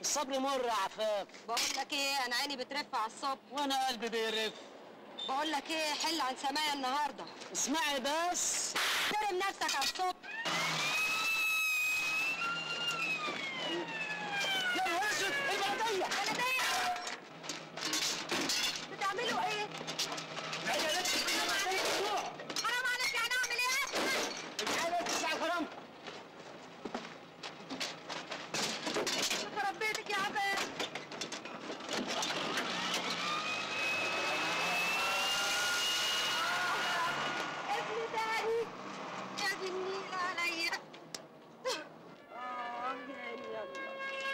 الصبر مر يا عفاف. بقول لك ايه، انا عيني بترف على الصبح وانا قلبي بيرف. بقول لك ايه، حل عن سمايا النهارده. اسمعي بس، احترم نفسك على الصبح. يا نهار اسود، البلديه بتعملوا ايه؟ العيال حرام عليك، يعني اعمل ايه؟ العيال تسع الحرام. يخرب بيتك يا عباد. ابني تاني يا دي النيل عليا. يعني يلا.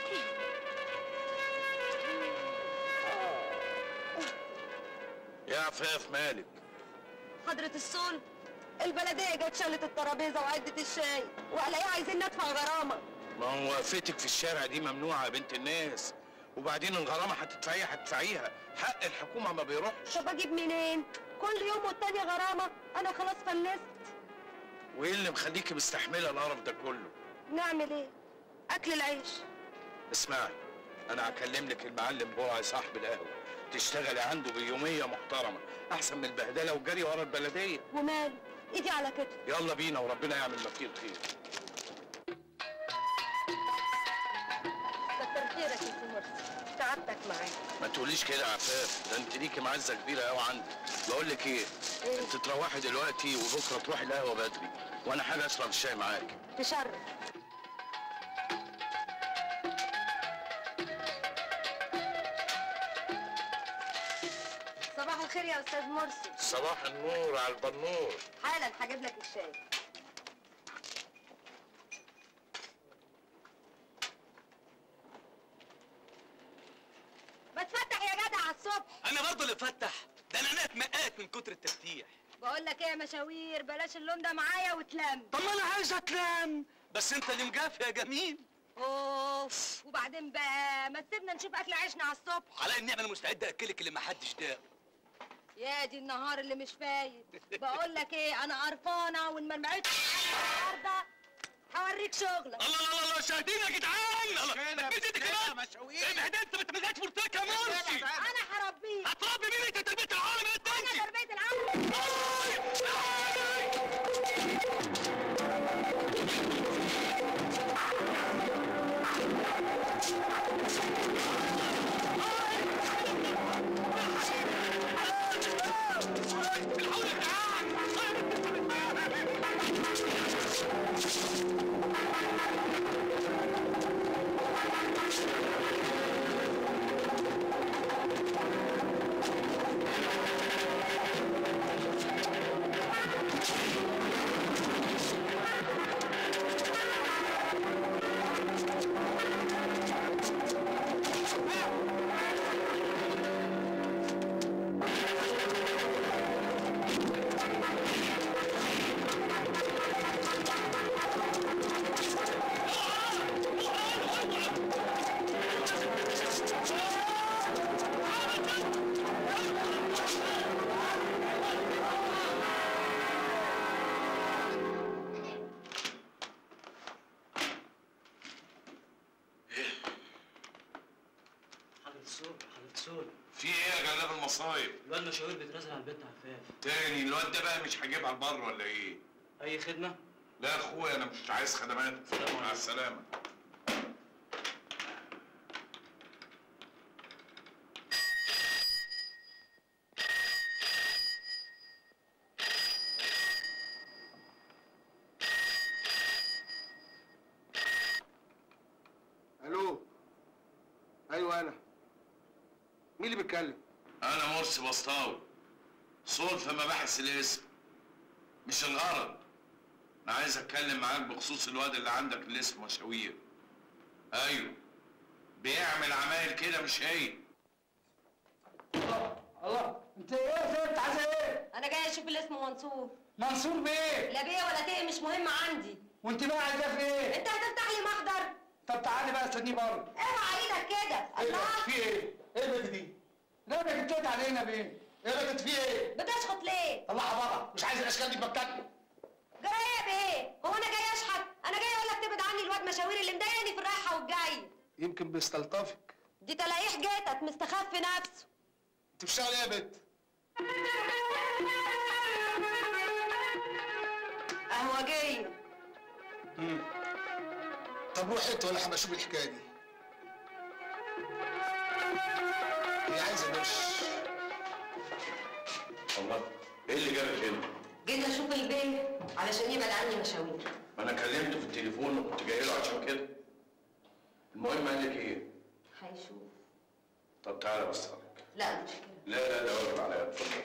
يا عفاف مالك؟ حضرة الصول، البلدية جت شالت الترابيزة وعدة الشاي وقال عايزين ندفع غرامة. ما هو وقفتك في الشارع دي ممنوعة يا بنت الناس، وبعدين الغرامة هتدفعيها، حق الحكومة ما بيروحش. طب اجيب منين؟ كل يوم والتاني غرامة، أنا خلاص فلست. وايه اللي مخليكي مستحملة القرف ده كله؟ نعمل ايه؟ أكل العيش. اسمعي، أنا هكلم لك المعلم بوعي صاحب القهوة، تشتغلي عنده بيومية محترمة، أحسن من البهدلة والجري ورا البلدية. وماله؟ إيدي على كتفي. يلا بينا وربنا يعمل ما فيه الخير. كتر خيرك يا سي مرسي، تعبتك معايا. ما تقوليش كده يا عفاف، ده انت ليكي معزة كبيرة قوي عندي. بقول لك ايه؟ انت تروحي دلوقتي وبكره تروحي القهوة بدري، وانا حاجة اشرب الشاي معاك. تشرف. صباح الخير يا أستاذ مرسي. صباح النور على البنور. حالا هجيب لك الشاي. ما تفتح يا جدع على الصبح. انا برضه اللي فتح، ده انا اتمقات من كتر التفتيح. بقول لك ايه يا مشاوير، بلاش اللون ده معايا وتلم. طب ما انا عايز اتلام، بس انت اللي مجافي يا جميل. اوف، وبعدين بقى ما تسيبنا نشوف اكل عيشنا على الصبح. على ان انا مستعد اكلك اللي ما حدش داق. يا دي النهار اللي مش فايت. بقول لك ايه، انا قرفانه وان ما نبعدش النهارده هوريك شغلك. الله الله الله، شاهدين يا جدعان. الله بتديك كده مشاوير. ابعد انت، ما تمزقش فرتك يا مرسي. انا هربيك. هتربي مين؟ انت تربيه العالم انت. انا تربيه العالم. في ايه يا جلاب المصايب؟ الواد مشاوير بيترازل على البيت عفاف. تاني الواد ده بقى مش هجيبها البر ولا ايه؟ اي خدمه؟ لا يا اخويا انا مش عايز خدمات. مع السلامه. الو. ايوه انا. مين اللي بيتكلم؟ انا مرسي بسطاوي، صول في مباحث الاسم. مش الغرض، انا عايز اتكلم معاك بخصوص الواد اللي عندك اللي اسمه مشاوير. ايوه بيعمل عمايل كده مش هي. الله، انت ايه انت عايزه ايه؟ انا جاي اشوف اللي اسمه منصور. منصور بيه؟ لا بيه ولا تيه، مش مهم عندي. وانت بقى عايزاه في ايه؟ انت هتفتح لي محضر؟ طب تعالي بقى استنيه بره. اوعى ايدك كده. الله، في ايه؟ ايه البنت دي؟ لا ده بتقعد علينا بيه. ايه بنت في ايه؟ بتشخط ليه؟ طلعها بره، مش عايز الاشكال دي بمكتبي. جرايه بايه؟ هو انا جاي اشحت؟ انا جاي اقول لك تبعد عني الواد مشاوير اللي مضايقني في الرايحه والجايه. يمكن بيستلطفك. دي تلاقيه حجتك مستخف نفسه. انت بتشتغل ايه يا بنت؟ قهوجية. طب روح انت وانا هبقى اشوف الحكايه دي. هي عايزه دش. الله، ايه اللي جابك هنا؟ جيت اشوف البيت علشان يبعد عني مشاوير. ما انا كلمته في التليفون وكنت جاي له عشان كده. المهم قال لك ايه؟ هيشوف. طب تعالى بس حضرتك. لا مش كده. لا ده واجب عليا، اتفضل.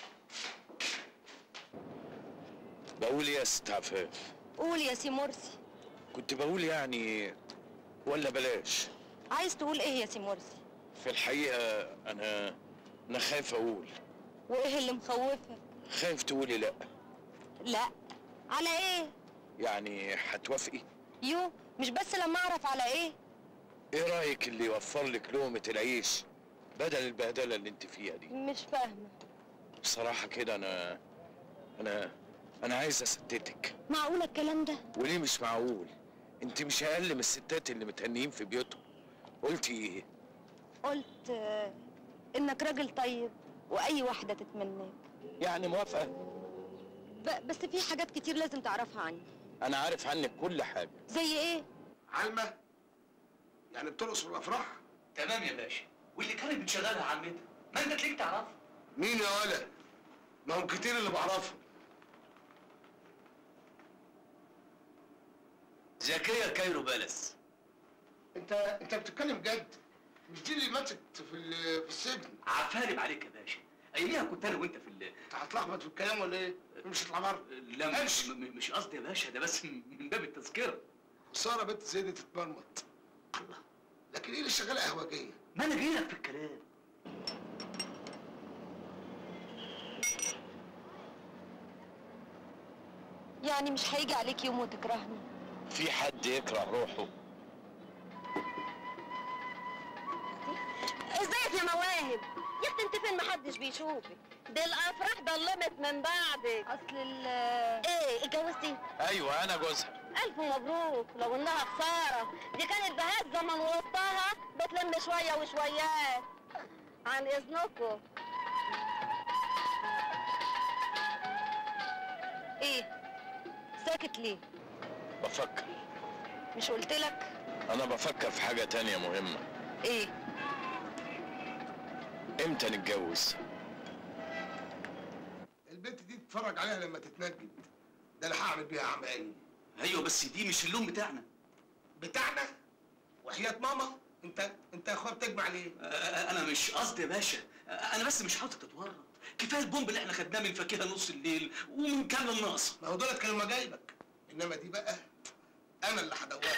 بقول ايه يا ست عفاف؟ قول يا سي مرسي. كنت بقول يعني ولا بلاش؟ عايز تقول ايه يا سي مرسي؟ في الحقيقة أنا خايف أقول. وايه اللي مخوفك؟ خايف تقولي لأ. لا. على ايه؟ يعني هتوافقي؟ يو مش بس لما اعرف على ايه؟ إيه رأيك اللي يوفر لك لقمة العيش بدل البهدلة اللي أنت فيها دي؟ مش فاهمة. بصراحة كده أنا عايز أستتك. معقولة الكلام ده؟ وليه مش معقول؟ أنت مش أقل من الستات اللي متهنيين في بيوتهم. قلتي إيه؟ قلت انك راجل طيب واي واحدة تتمناك. يعني موافقة؟ بس في حاجات كتير لازم تعرفها عني. أنا عارف عنك كل حاجة. زي ايه؟ علمة؟ يعني بترقص في الافراح؟ تمام يا باشا، واللي كانت بتشغلها عمتها ما انت تليك تعرفها. مين يا ولا؟ ما هم كتير اللي بعرفهم. زكية كايرو بلس. انت بتتكلم جد؟ مش دي اللي ماتت في السجن؟ عفارب عليك يا باشا، اياميها كنت انا وانت في انت هتلخبط في الكلام ولا ايه؟ مش هتطلع بره. لا مش قصدي يا باشا، ده بس من باب التذكره. خساره بنت زي دي تتمرمط. الله، لكن ايه اللي شغاله قهوجيه؟ ما انا جاي لك في الكلام. يعني مش هيجي عليك يوم وتكرهني؟ في حد يكره روحه؟ ازيك يا مواهب؟ يا اختي انت فين محدش بيشوفك؟ دي الافراح ضلمت من بعدك. اصل ايه اتجوزتي؟ أيوه أنا جوزها. الف مبروك. لو انها خساره دي كانت بهزه من وسطها بتلم شويه وشويات. عن اذنكم. ايه ساكت ليه؟ بفكر. مش قلتلك؟ أنا بفكر في حاجة تانية مهمة. ايه؟ امتى نتجوز؟ البنت دي تتفرج عليها لما تتنجد. ده انا هعمل بيها اعمال. ايوه بس دي مش اللون بتاعنا. بتاعنا؟ وحياة ماما؟ انت يا اخويا بتجمع ليه؟ انا مش قصدي يا باشا، انا بس مش عاوزك تتورط. كفايه البومب اللي احنا خدناه من فاكهه نص الليل ومن كامل الناقصه. ما هو دولت كانوا مجايبك، انما دي بقى انا اللي هدورها.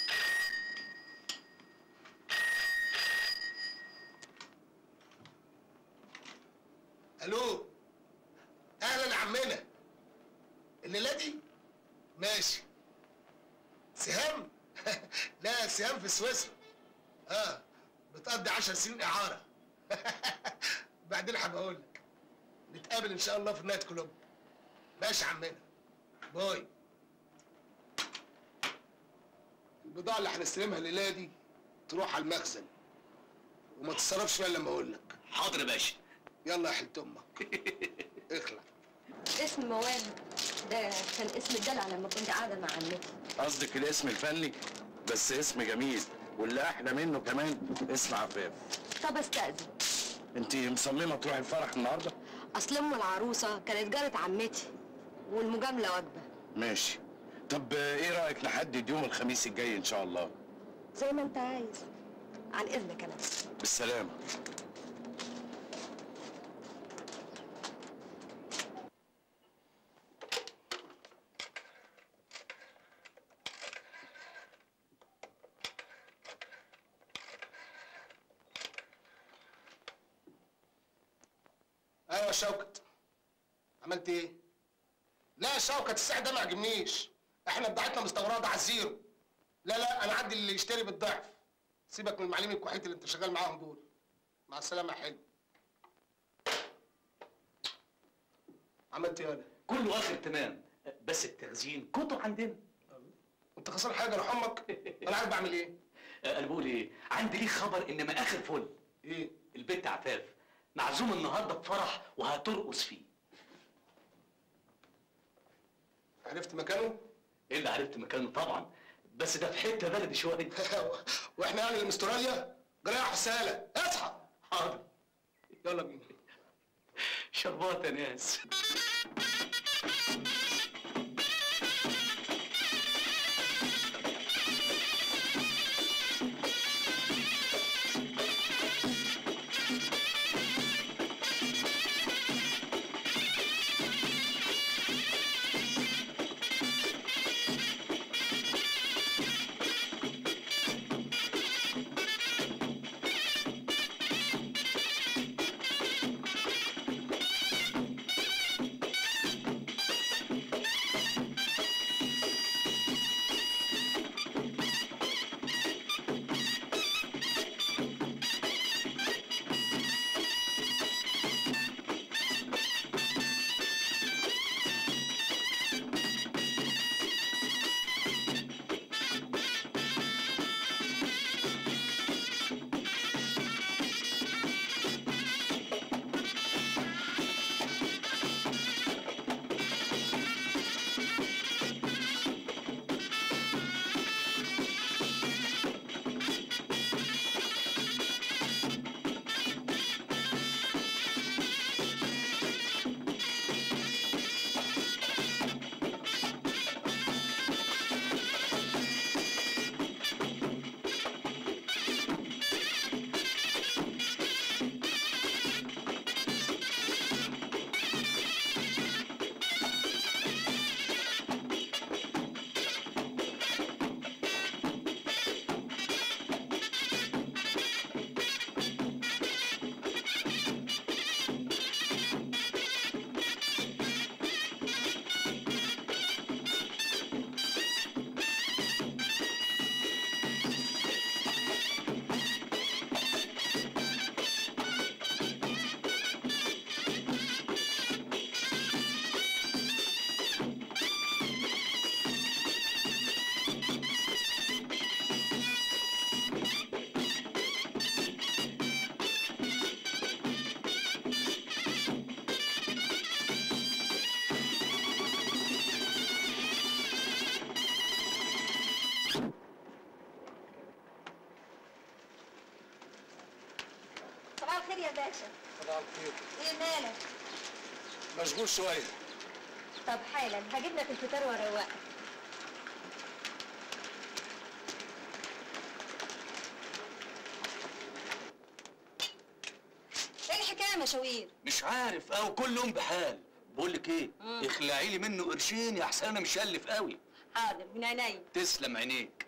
الو، اهلا يا عمنا. الليله دي ماشي. سهام؟ لا سهام في سويسرا. بتقضي 10 سنين اعاره. بعدين هبقول لك. نتقابل ان شاء الله في النايت كلوب. ماشي يا عمنا، باي. البضاعه اللي هنستلمها الليله دي تروح على المخزن وما تتصرفش فيها الا لما اقول لك. حاضر يا باشا. يلا يا حلت امك. اخلع. اسم مواهب ده كان اسم الدلع لما كنت قاعده مع عمتي. قصدك الاسم الفني؟ بس اسم جميل، واللي احلى منه كمان اسم عفاف. طب استأذن. انت مصممه تروحي الفرح النهارده؟ اصل ام العروسه كانت جارة عمتي والمجامله واجبه. ماشي. طب ايه رايك نحدد يوم الخميس الجاي ان شاء الله؟ زي ما انت عايز. عن اذنك انا. بالسلامه. ايوه يا شوكت، عملت ايه؟ لا يا شوكت السعر ده ما عجبنيش. احنا بضاعتنا مستورده على الزيرو. لا انا عندي اللي يشتري بالضعف. سيبك من المعلمين الكحيت اللي انت شغال معاهم دول. مع السلامه يا حلو. عملت ايه انا؟ كله اخر تمام، بس التخزين كتر عندنا. انت خسران حاجه يا روح امك؟ انا عارف بعمل ايه. انا بقول ايه، عندي ليك خبر انما اخر فل. ايه؟ البت عفاف معزوم النهارده بفرح وهترقص فيه. عرفت مكانه؟ ايه اللي عرفت مكانه؟ طبعا، بس ده في حته بلدي شويه. واحنا يعني اللي من استراليا؟ جرايه حساله، اصحى. حاضر، يلا بينا. شربات يا ناس. صباح الخير يا باشا. صباح الخير. ايه مالك؟ مشغول شويه. طب حالا هجيب لك الفطار واروقك. ايه الحكايه يا مشاوير؟ مش عارف، او كل يوم بحال. بقول لك ايه، اخلعي لي منه قرشين يا احسن، انا مشلف قوي. حاضر من عينيا. تسلم عينيك.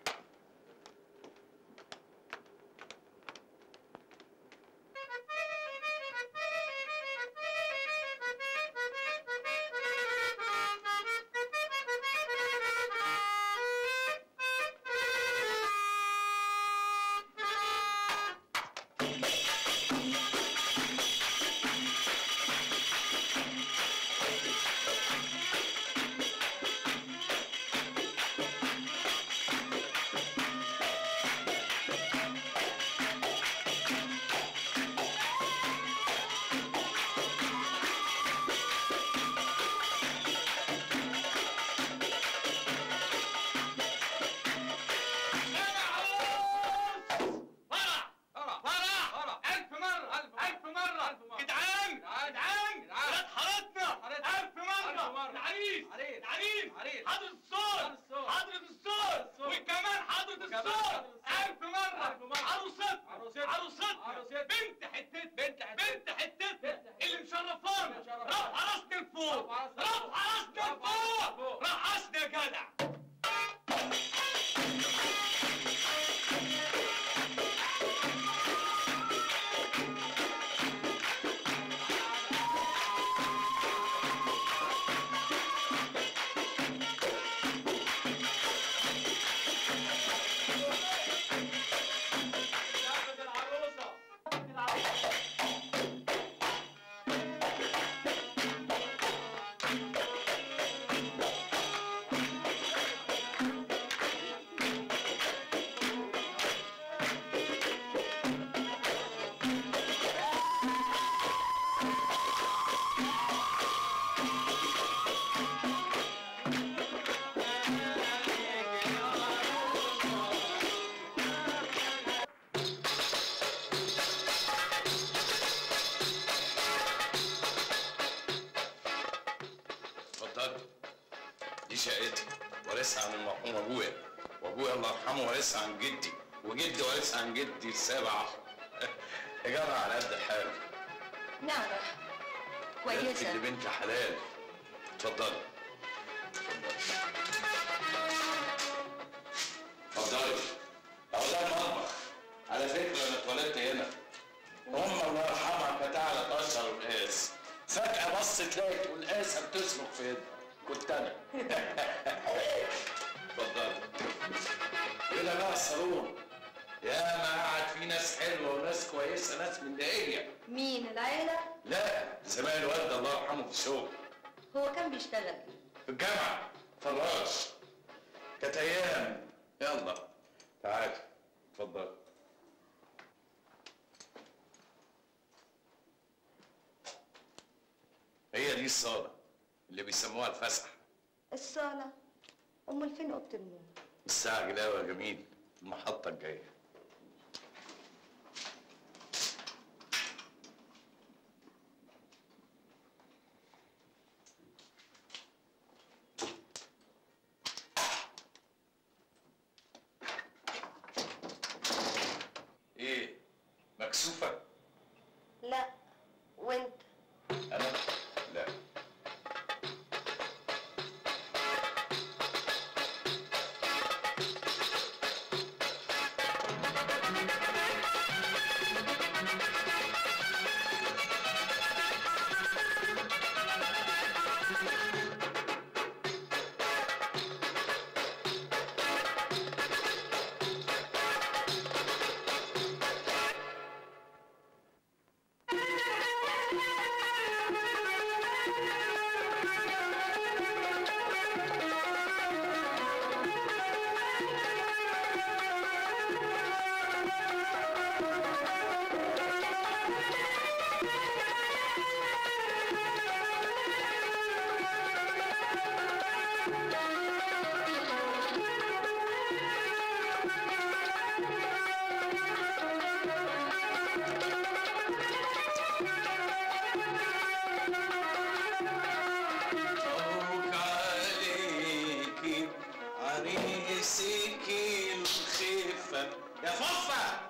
دي شقتي وارثها عن المرحوم ابويا، وابويا الله يرحمه وارثها عن جدي، وجدي وارثها عن جدي السابع. ايجارها على قد حالي. نعمة كويسة. اللي بنت حلال. اتفضلي. اتفضلي. اهو ده المطبخ. على فكرة انا اتولدت هنا. امي الله يرحمها كانت اعلى تقشر القاس. فجأة بصت لقيت والقاسة بتصرخ في ايدها. كنت انا. اتفضلي. هنا بقى الصالون. يا ما قعد في ناس حلوه وناس كويسه، ناس من دقيقه. مين العيلة؟ لا، زمان الوالد الله يرحمه في الشغل. هو كان بيشتغل في الجامعه فراش. كانت ايام. يلا تعالي اتفضلي. هي دي الصاله اللي بيسموها الفسح. الصالة؟ أمال فين أوضة النوم؟ مستعجل قوي يا جميل، المحطه الجايه. ايه؟ مكسوفه؟ لا. وأنت؟ انا؟ لا. يا فوفا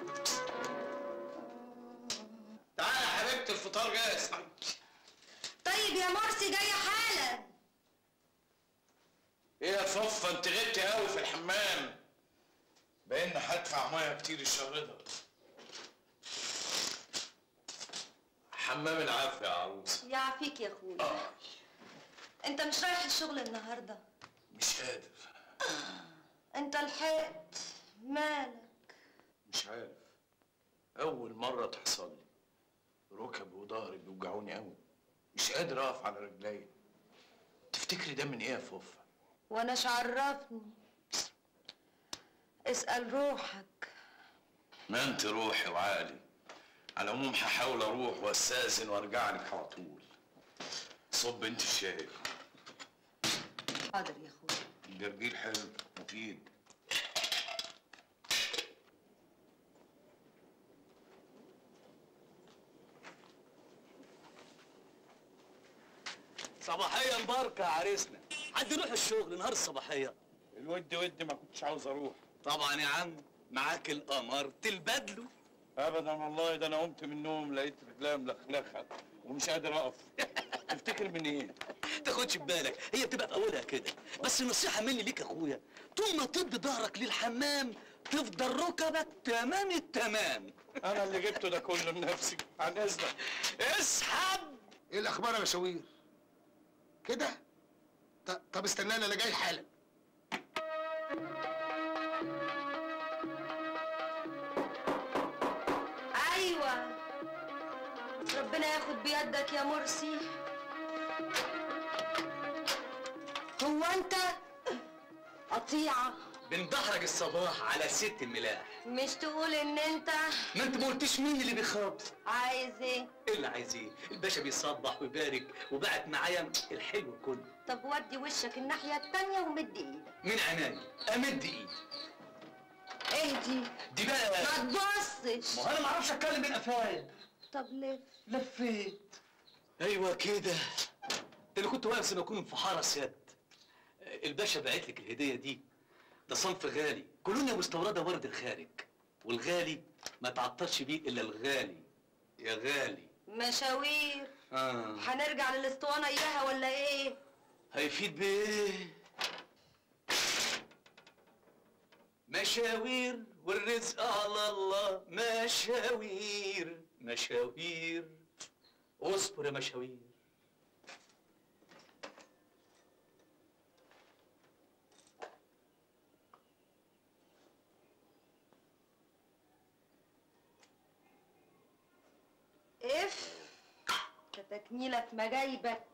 تعالى يا حبيبتي الفطار جاهز. طيب يا مرسي جاية حالا. ايه يا فوفا انت غبتي قوي في الحمام. باين هدفع ميه كتير الشهر ده. حمام العافيه يا عروسه. يعافيك يا اخويا. انت مش رايح الشغل النهارده؟ مش قادر. انت لحقت. مالك؟ مش عارف، اول مره تحصل لي. ركبي وظهري بيوجعوني قوي، مش قادر اقف على رجلي. تفتكري ده من ايه يا فوفا؟ واناش عرفني. اسأل روحك. ما انت روحي وعقلي. على العموم هحاول اروح واستاذن وارجع لك على طول. صب انت الشاي. حاضر يا اخويا. الجرجير حلو مفيد. صباحية مباركة يا عريسنا. حد يروح الشغل نهار الصباحية. الود ما كنتش عاوز اروح. طبعا يا عم معاك القمر تلبدله. ابدا والله، ده انا قمت من النوم لقيت رجليا ملخلخه ومش قادر اقف. تفتكر من ايه؟ تاخدش بالك، هي بتبقى في اولها كده. بس نصيحة مني ليك يا اخويا، طول ما تدي ظهرك للحمام تفضل ركبك تمام التمام. انا اللي جبته ده كله لنفسي. عن اذنك. اسحب. ايه الاخبار يا مشاوير؟ كده؟ طب استناني انا جاي حالا. ايوه ربنا ياخد بيدك يا مرسي. هو انت قطيعه بندحرج الصباح على ست الملاح. مش تقول ان انت ما انت ما قلتش مين اللي بيخاط. عايز ايه؟ ايه اللي عايزيه؟ الباشا بيصبح ويبارك وبعت معايا الحلو كله. طب ودي وشك الناحيه التانيه ومد ايدك. من عناية امد ايدي. اهدي. دي بقى ما تبصش. ما انا ما اعرفش اتكلم من قفايا. طب لف. لفيت. ايوه كده. ده اللي كنت واقف سنة اكون في حارس يد. الباشا باعت لك الهديه دي، ده صنف غالي، كولونيا مستورده ورد الخارج، والغالي ما تعطرش بيه الا الغالي يا غالي. مشاوير. هنرجع للاسطوانه اياها ولا ايه؟ هيفيد بايه؟ مشاوير والرزق على الله، مشاوير مشاوير. اصبر يا مشاوير. اف كتكنيلة في مجايبك.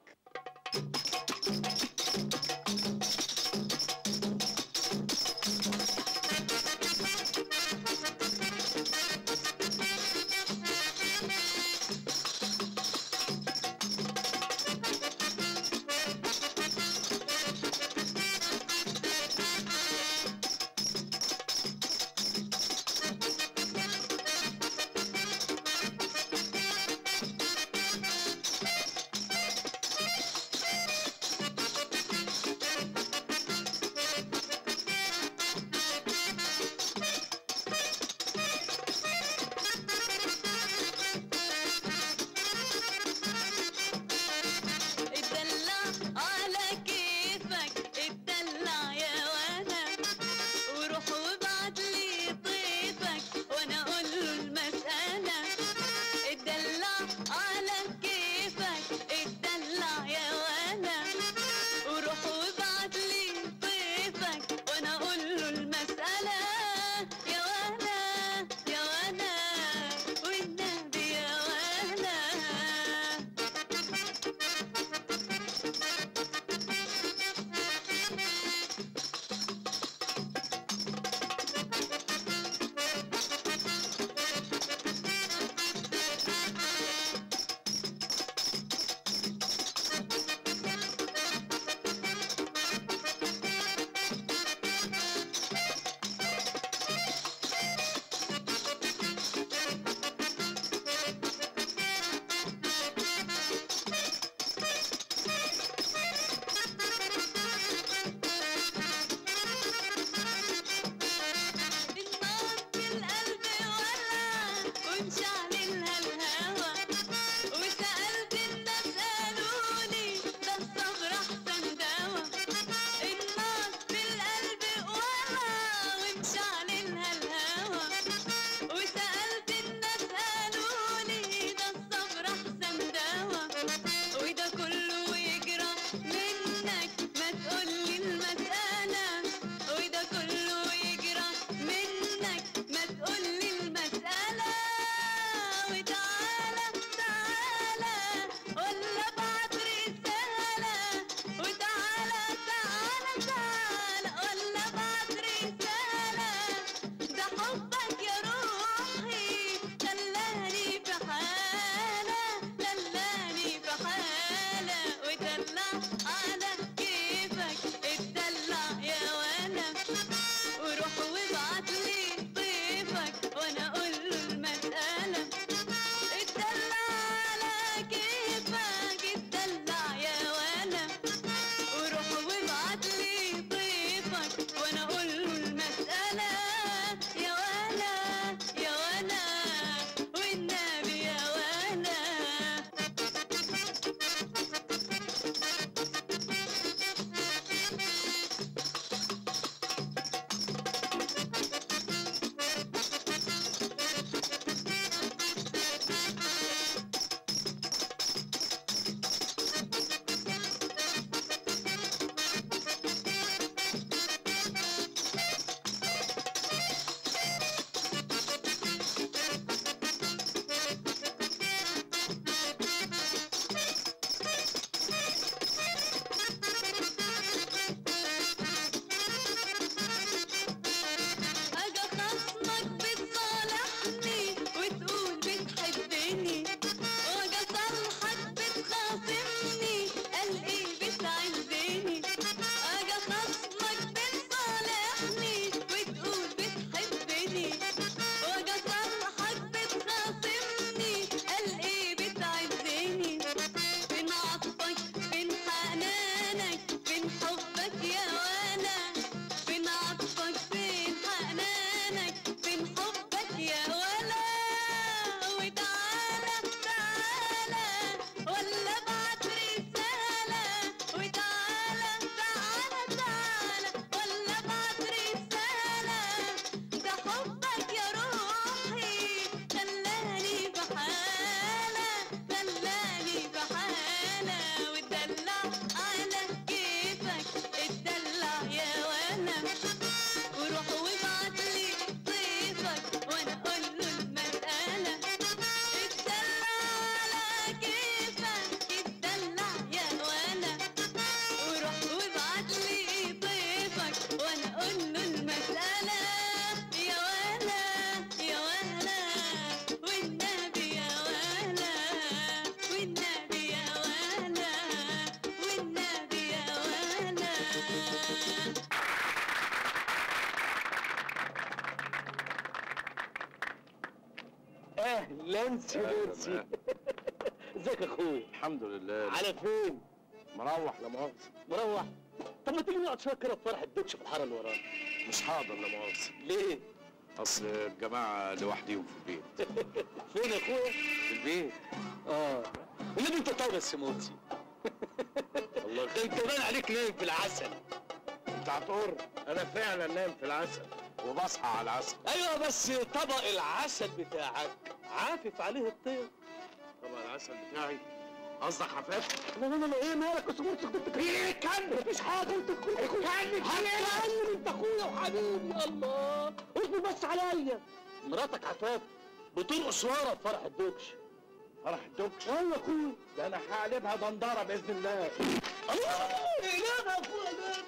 اهلا سيدي. ازيك يا اخويا؟ الحمد لله. على فين؟ مروح لا مؤاخذة. مروح؟ طب ما تيجي نقعد شويه كده في فرح الدكش في الحاره اللي ورانا. مش حاضر لا مؤاخذة. ليه؟ اصل الجماعة لوحديهم في البيت. فين يا اخويا؟ في البيت. والنبي انت طيب يا سموتي. الله ده انت باين عليك نايم في العسل. انت هتقر؟ انا فعلا نايم في العسل وبصحى على العسل. ايوه بس طبق العسل بتاعك عافف عليه الطير. طبعا العسل بتاعي قصدك حفاف؟ لا لا لا ايه مالك يا سموتي؟ انت ايه اتكلم؟ مفيش حاجه انت اتكلم. هتكلم انت اخويا وحبيبي. الله اصبر بس عليا. مراتك عفاف بترقص ورا في فرح الدكش. فرح الدكش؟ ايوه يا اخويا. ده انا هقلبها دندره باذن الله. الله اقلبها يا اخويا اقلبها.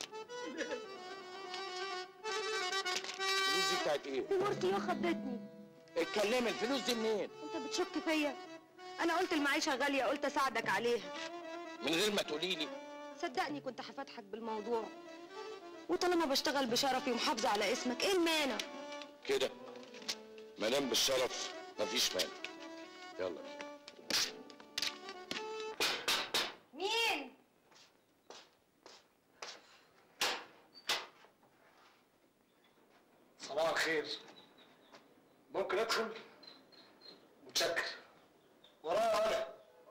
الفلوس دي بتاعت ايه؟ دي مرتي يا خضتني. اتكلمي، الفلوس دي منين؟ انت بتشك فيا؟ انا قلت المعيشه غاليه، قلت اساعدك عليها. من غير ما تقولي لي. صدقني كنت هفتحك بالموضوع، وطالما بشتغل بشرفي ومحافظه على اسمك ايه المانع؟ كده ما دام بالشرف مفيش مانع. يلا. مين؟ صباح الخير. ممكن ادخل؟ متشكر. ورايا انا.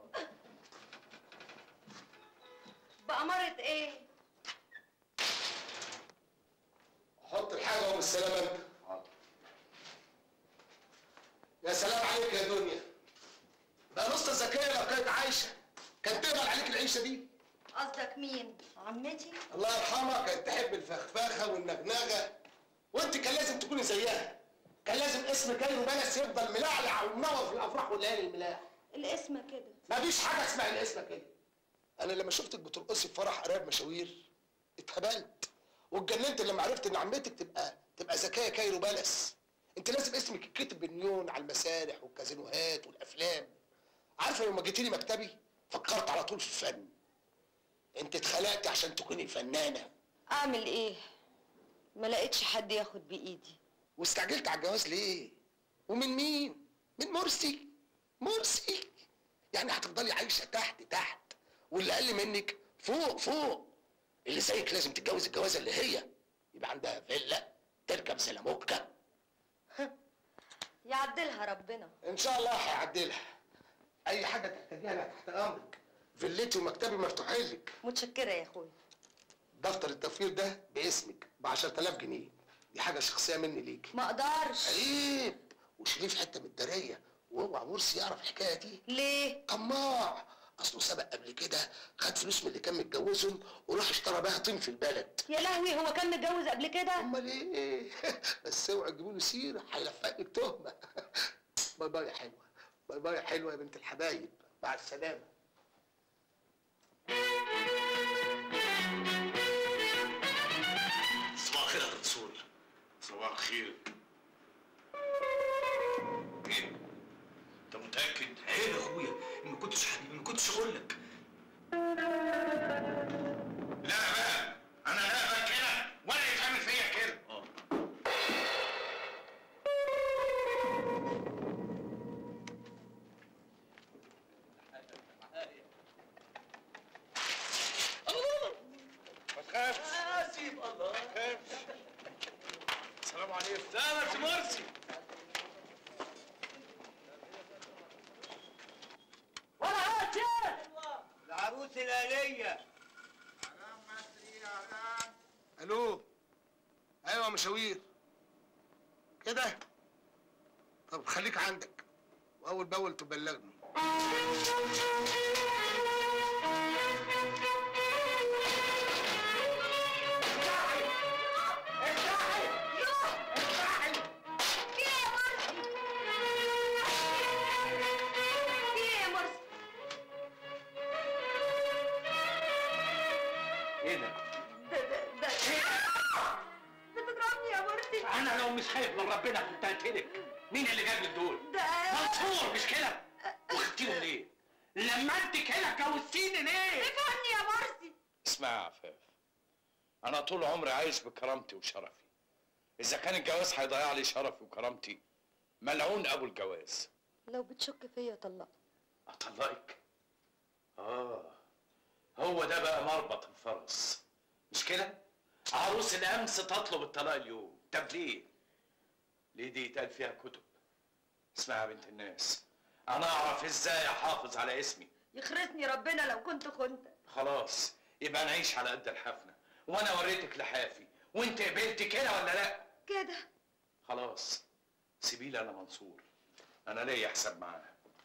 بأمارة ايه؟ حط الحاجه وبالسلامه انت. يا سلام عليك يا دنيا. بقى نص ذكيه لو كانت عايشه كانت تقبل عليك العيشه دي. قصدك مين؟ عمتي؟ الله يرحمها كانت تحب الفخفخه والنغنغه، وانت كان لازم تكوني زيها. كان لازم اسم كايرو بلس يفضل ملعلع ومنور في الافراح والليالي الملاح. الاسم كده. مفيش حاجه اسمها الاسم كده. انا لما شفتك بترقصي في فرح قراب مشاوير اتهبلت واتجننت لما عرفت ان عمتك تبقى زكيه كايرو بلس. انت لازم اسمك يتكتب بالنيون على المسارح والكازينوهات والافلام. عارفه لما جيتي لي مكتبي فكرت على طول في الفن. انت اتخلقتي عشان تكوني فنانه. اعمل ايه؟ ما لقيتش حد ياخد بايدي. واستعجلت على الجواز ليه؟ ومن مين؟ من مرسي. مرسي يعني هتفضلي عايشه تحت تحت، واللي اقل منك فوق فوق. اللي زيك لازم تتجوز الجوازه اللي هي يبقى عندها فيلا، تركب سلاموكه. يعدلها ربنا. ان شاء الله هيعدلها. اي حاجه تحتاجيها انا تحت امرك. فيلتي ومكتبي مفتوحين لك. متشكره يا اخويا. دفتر التوفير ده باسمك ب 10,000 جنيه. دي حاجه شخصيه مني ليكي. ما اقدرش. عيب. وشيليه في حته من الداريه، واوعى مرسي يعرف الحكايه دي. ليه؟ طماع. اصله سبق قبل كده خد فلوس من اللي كان متجوزهم وراح اشترى بيها طين في البلد. يا لهوي هو كان متجوز قبل كده؟ امال ايه؟ بس اوعى تجيبوا له سيره هيلفقك تهمه. باي باي يا حلوه. باي باي يا حلوه يا بنت الحبايب. مع السلامه. صباح الخير يا رسول. صباح الخير. ايه؟ انت متأكد؟ عيب يا اخويا، ما كنتش حبيبي، ما كنتش اقول لك. لا بقى، انا لا بقى كده ولا يتعمل فيا كده. ما تخافش. سيب الله. ما تخافش. السلام عليكم. سلام يا مرسي. ولا هات العروس الآلية. الو. ايوه مشاوير كده. طب خليك عندك واول باول تبلغني. ايه ده؟ بتضربني يا مرسي. انا لو مش خايف من ربنا كنت هقتلك. مين اللي جاب لك دول؟ ده منصور مش كده؟ واخدتيهم ليه؟ لما انت كده كوستيني ليه؟ افهمني يا مرسي. اسمعي يا عفاف، انا طول عمري عايش بكرامتي وشرفي. اذا كان الجواز هيضيع لي شرفي وكرامتي، ملعون ابو الجواز. لو بتشك فيا طلقني. اطلقك؟ هو ده بقى مربط الفرس، مش كده؟ عروس الامس تطلب الطلاق اليوم. طب ليه؟ ليه دي يتقال فيها كتب؟ اسمعي يا بنت الناس، انا اعرف ازاي احافظ على اسمي. يخرسني ربنا لو كنت خنت. خلاص يبقى نعيش على قد الحفنه، وانا وريتك لحافي وانت قبلتي كده ولا لا؟ كده. خلاص سيبيلي انا منصور، انا ليا حساب معاه.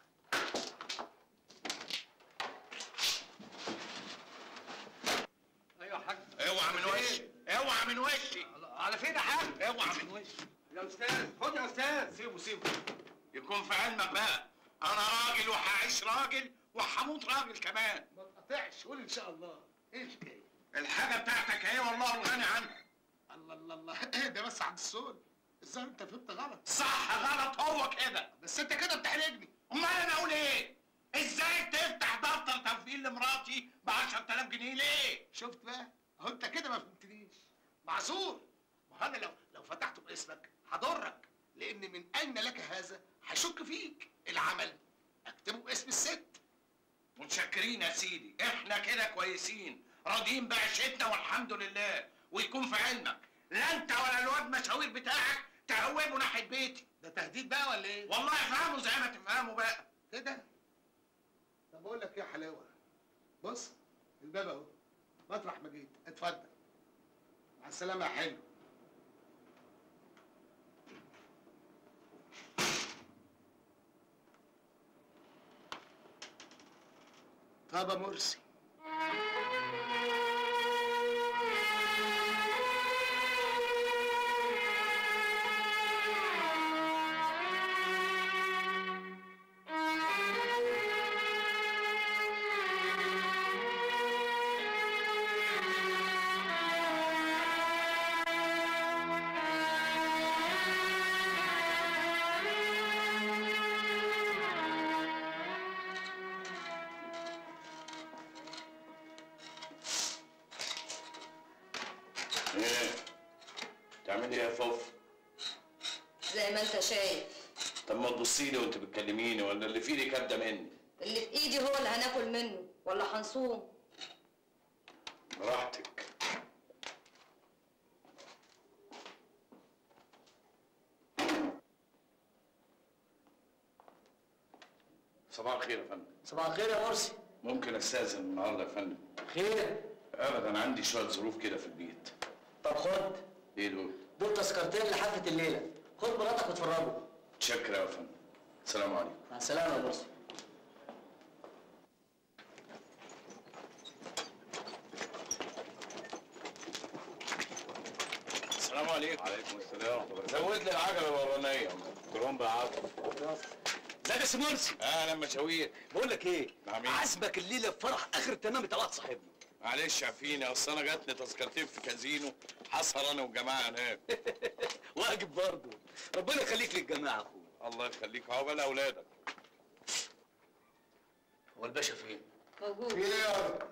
ايوه يا حاج. اوعى من وشي، اوعى من وشي. على فين يا حاج؟ اوعى من وشي يا استاذ خد يا استاذ. سيبه. يكون في علمك بقى، انا راجل وهعيش راجل وهموت راجل كمان. ما تقطعش، قول ان شاء الله. ايه الحكايه؟ الحاجه بتاعتك اهي والله الغني عنها. الله ايه ده بس يا عبد السول؟ الظاهر انت فهمت غلط. صح غلط هو كده، بس انت كده بتحرجني. امال انا اقول ايه؟ ازاي تفتح دفتر تنفيذ لمراتي ب 10000 جنيه ليه؟ شفت بقى؟ اهو انت كده ما فهمتنيش. معذور. ما انا لو فتحته باسمك هضرك، لان من اين لك هذا هشك فيك. العمل اكتبه باسم الست. متشكرين يا سيدي، احنا كده كويسين، راضيين بعيشتنا والحمد لله. ويكون في علمك، لا انت ولا الواد مشاوير بتاعك تهوبوا ناحيه بيتي. ده تهديد بقى ولا ايه؟ والله افهموا زي ما تفهموا بقى. كده؟ طب اقول لك ايه يا حلاوه؟ بص الباب اهو، مطرح ما جيت، اتفضل. مع السلامه يا حلو. طب يا مرسي. ايه؟ تعملي ايه يا فوف؟ زي ما انت شايف. طب ما تبصي لي وانت بتكلميني، ولا اللي في ايدي كبده مني؟ اللي في ايدي هو اللي هناكل منه ولا هنصوم؟ براحتك. صباح الخير يا فندم. صباح الخير يا مرسي. ممكن استاذن النهارده يا فندم؟ خير؟ ابدا، عندي شويه ظروف كده في البيت. طب خد، ايه دول؟ دول تذكرتين لحفله الليله، خد مراتك واتفرجوا. متشكر يا فندم. السلام عليكم. مع السلامه يا مرسي. السلام عليكم. وعليكم السلام. زود لي العجله الورانيه. كلهم بعافيه. ازيك يا سي مرسي؟ اهلا مشاوير. بقول لك ايه؟ نعم. عازمك الليله في فرح اخر التمام بتاع واحد صاحبنا. معلش عفيني، اصل انا جاتني تذكرتين في كازينو، حصل انا والجماعه هناك. واجب برضه. ربنا يخليك للجماعه اخويا. الله يخليك، عقبال اولادك. هو الباشا فين؟ موجود. في ايه يا رب؟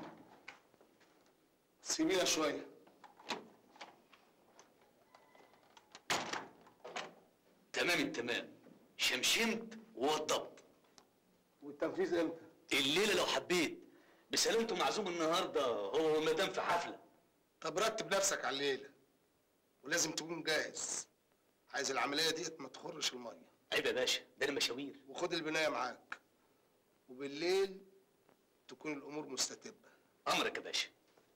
سيبينا شويه. تمام التمام، شمشمت ووضبت. والتنفيذ امتى؟ الليله لو حبيت، بسلامته معزوم النهارده هو والمدام في حفله. طب رتب نفسك على الليله، ولازم تكون جاهز. عايز العمليه ديت ما تخرش الميه. عيب يا باشا، ده انا مشاوير. وخد البنايه معاك، وبالليل تكون الامور مستتبه. امرك يا باشا.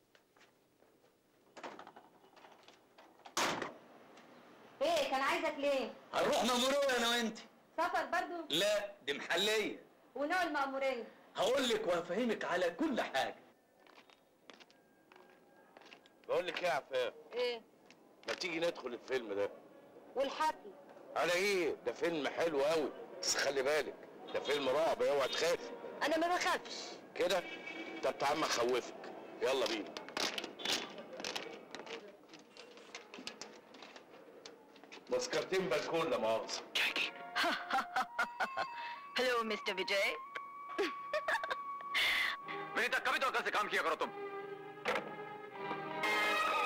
ايه كان عايزك ليه؟ هنروح مأمورية انا وانت. سفر برضو؟ لا دي محليه. ونوع المأمورية؟ هقول لك وهفهمك على كل حاجه. بقول لك ايه يا عفاف، ايه؟ ما تيجي ندخل الفيلم ده؟ والحفل؟ على ايه؟ ده فيلم حلو قوي، بس خلي بالك ده فيلم رعب، اوعى تخافي. انا ما بخافش. كده؟ طب تعال ما اخوفك، يلا بينا. تذكرتين بلكون لا مؤاخذة. Hello mister Vijay. मैंने कभी तो अकल से काम किया करो तुम।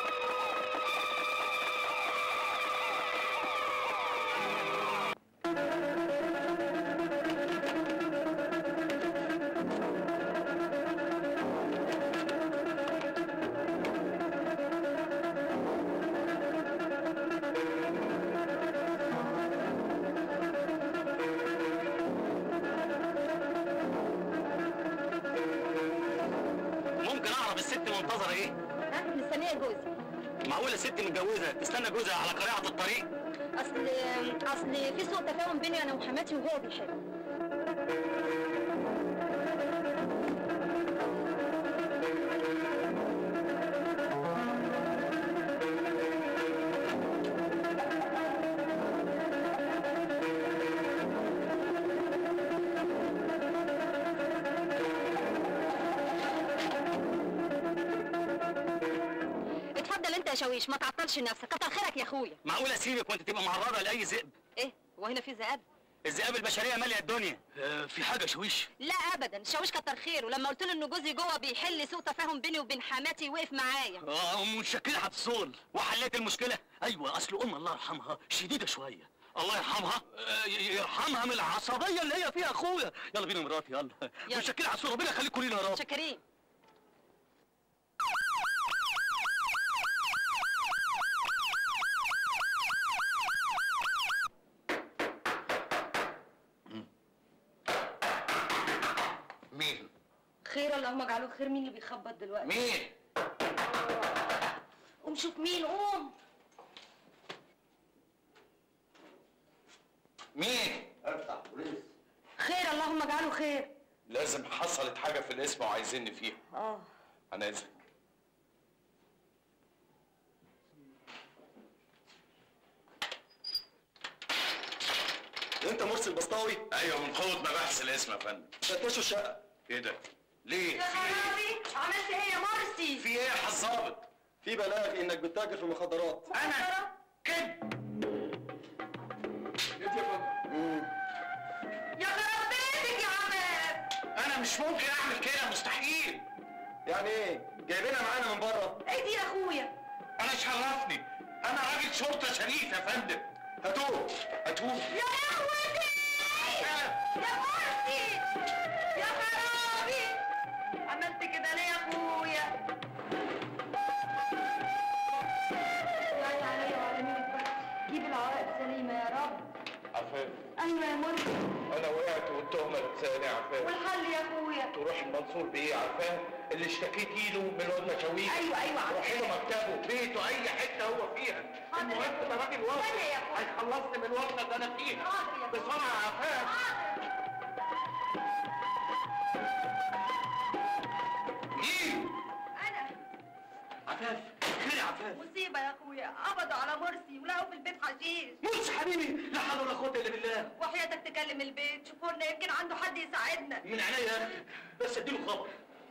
معقوله ست متجوزه تستنى جوزها على قريعه الطريق؟ اصل في سوء تفاهم بيني انا وحماتي وهو بيحب. يا شويش ما تعطلش نفسك، كتر خيرك يا اخويا. معقول اسيبك وانت تبقى معرضه لاي ذئب؟ ايه هو هنا في ذئاب؟ الذئاب البشريه ماليه الدنيا. في حاجه شويش؟ لا ابدا، شويش كتر خيره، ولما قلت له ان جوزي جوه بيحل سوء تفاهم بيني وبين حماتي وقف معايا. متشكله هتصول وحليت المشكله. ايوه اصل امي الله يرحمها شديده شويه. الله يرحمها يرحمها من العصبيه اللي هي فيها اخويا. يلا بينا مراتي يلا. متشكله على الصوره، ربنا يخليكم لينا يا رب. متشكرين. مين؟ خير اللهم اجعله خير. مين اللي بيخبط دلوقتي؟ مين؟ قوم شوف مين، قوم. مين؟ افتح بوليس. خير اللهم اجعله خير. لازم حصلت حاجة في الاسم وعايزيني فيها. أنا إذنك. انت مرسي البسطاوي؟ أيوه، من قوة مباحث الاسم يا فندم. فتشوا الشقة. إيه ده؟ ليه؟ يا خرابي، عملت إيه يا مرسي؟ في إيه يا حظابط؟ في بلاغ انك بتتاجر في المخدرات. أنا؟ كده؟ يا خراب بيتك يا عماد. أنا مش ممكن أعمل كده، مستحيل. يعني ايه؟ جايبينها معانا من بره. ايه دي يا اخويا؟ أنا شرفني، أنا راجل شرطة شريف يا فندم. هاتوه. هاتوه. يا لهوتي! يا مرسي! يا خرابي! عملت كده ليه يا اخويا؟ يعني عليا وعلى مين بقى؟ جيب العوائق سليمة يا رب. عفاف. ايوه يا مرسي. أنا وقعت والتهمة لساني يا عفاف. والحل يا اخويا؟ تروح المنصور بيه عفاف اللي اشتكيتي له من الواد مشاوير. ايوه روحي له مكتبه بيته اي حته هو فيها. المهم ده راجل واثق هيخلصني من الورطه اللي انا فيها. بسرعه يا عفاف. مين؟ انا. عفاف خير يا عفاف. مصيبة يا اخويا، قبضوا على مرسي ولقوا في البيت حشيش. مرسي حبيبي، لا حول ولا قوه الا بالله. وحياتك تكلم البيت، شوفوا لنا يمكن عنده حد يساعدنا. من عينيا يا اخي، بس اديله خبر.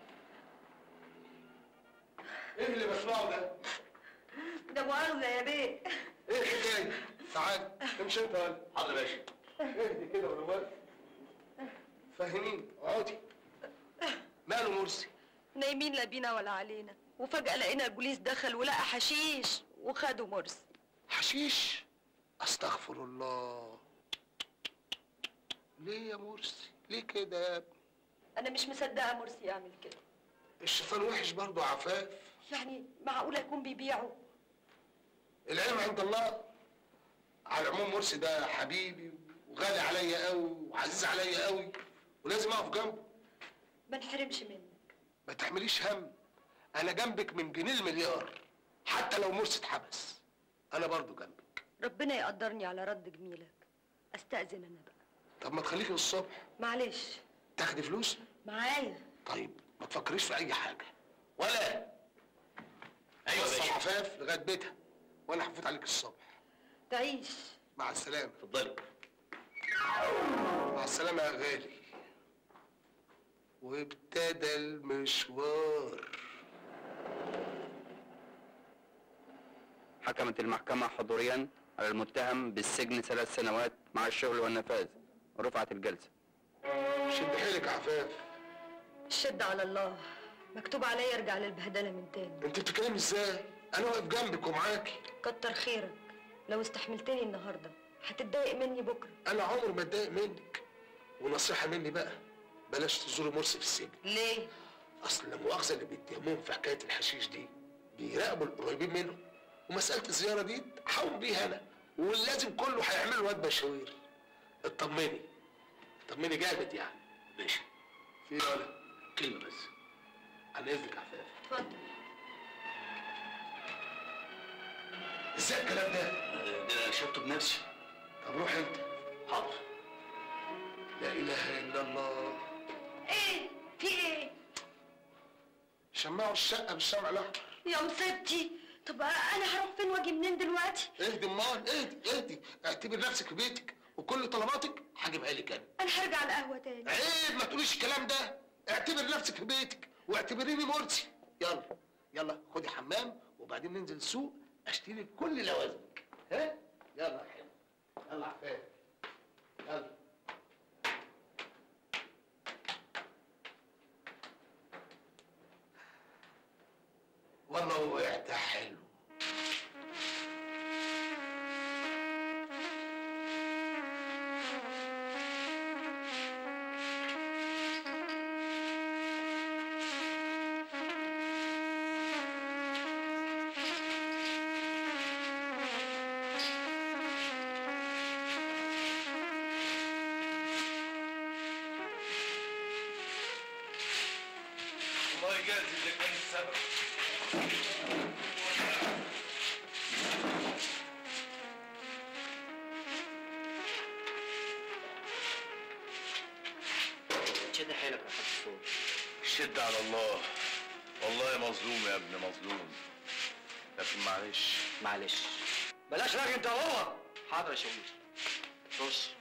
ايه اللي بسمعه ده؟ ده مؤاخذة يا بيه. ايه الحكايه؟ تعال امشي انت ولا. حاضر يا باشا. اهدي كده ولا واقف. فهميني، اقعدي. ماله مرسي؟ نايمين لا بينا ولا علينا، وفجأة لقينا البوليس دخل ولقى حشيش وخدوا مرسي. حشيش؟ استغفر الله. ليه يا مرسي؟ ليه كده يا ابني؟ أنا مش مصدقة مرسي يعمل كده. الشيطان وحش برضه عفاف. يعني معقولة يكون بيبيعه؟ العلم عند الله. على العموم مرسي ده حبيبي وغالي عليا قوي وعزيز عليا قوي ولازم اقف جنبه. ما نحرمش منك. ما تحمليش هم، انا جنبك من جنيه المليار. حتى لو مرسي اتحبس انا برضه جنبك. ربنا يقدرني على رد جميلك. استأذن انا بقى. طب ما تخليكي للصبح. معلش. تاخدي فلوس؟ معايا. طيب ما تفكريش في اي حاجه. ولا ايوه يا باشا. عفاف لغايه بيتها وانا هفوت عليك الصبح. تعيش. مع السلامه. اتفضلي. مع السلامه يا غالي. وابتدى المشوار. حكمت المحكمة حضوريا على المتهم بالسجن 3 سنوات مع الشغل والنفاذ. رفعت الجلسة. شد حيلك يا عفاف. الشد على الله. مكتوب عليا ارجع للبهدلة من تاني. انت بتتكلمي ازاي؟ انا واقف جنبك ومعاكي. كتر خيرك. لو استحملتني النهارده هتتضايق مني بكره. انا عمري ما اتضايق منك. ونصيحه مني بقى، بلاش تزوري مرسي في السجن. ليه؟ اصل لا مؤاخذه اللي بيتهموهم في حكايه الحشيش دي بيراقبوا القريبين منهم. ومساله الزياره دي هقوم بيها انا، واللازم كله هيعملوا واد مشاوير. اطمني اطمني جامد يعني. ماشي. في ايه ولا؟ كلمة بس. عن اذنك يا عفاف. اتفضل. ازاي الكلام ده؟ ده شفته بنفسي. طب روح انت. حاضر. لا اله الا الله. ايه في ايه؟ شمعوا الشقه بالشمع الاحمر. يا مصيبتي. طب انا هروح فين واجي منين دلوقتي؟ اهدي امال، اهدي اعتبر نفسك في بيتك وكل طلباتك هجيبها لك انا. انا هرجع القهوه تاني. عيب ما تقوليش الكلام ده. اعتبر نفسك في بيتك واعتبريني مرسي. يلا خدي حمام وبعدين ننزل السوق اشتري كل لوازمك. ها يلا يا حلو. يلا عفاف. يلا. والله وقعت حلو. الله يجازي اللي كان السبب. شد حيلك يا حاج الصوت. الشد على الله. والله مظلوم يا ابني مظلوم. لكن معلش. بلاش راجل انت وهو. حاضر يا شويش. بص.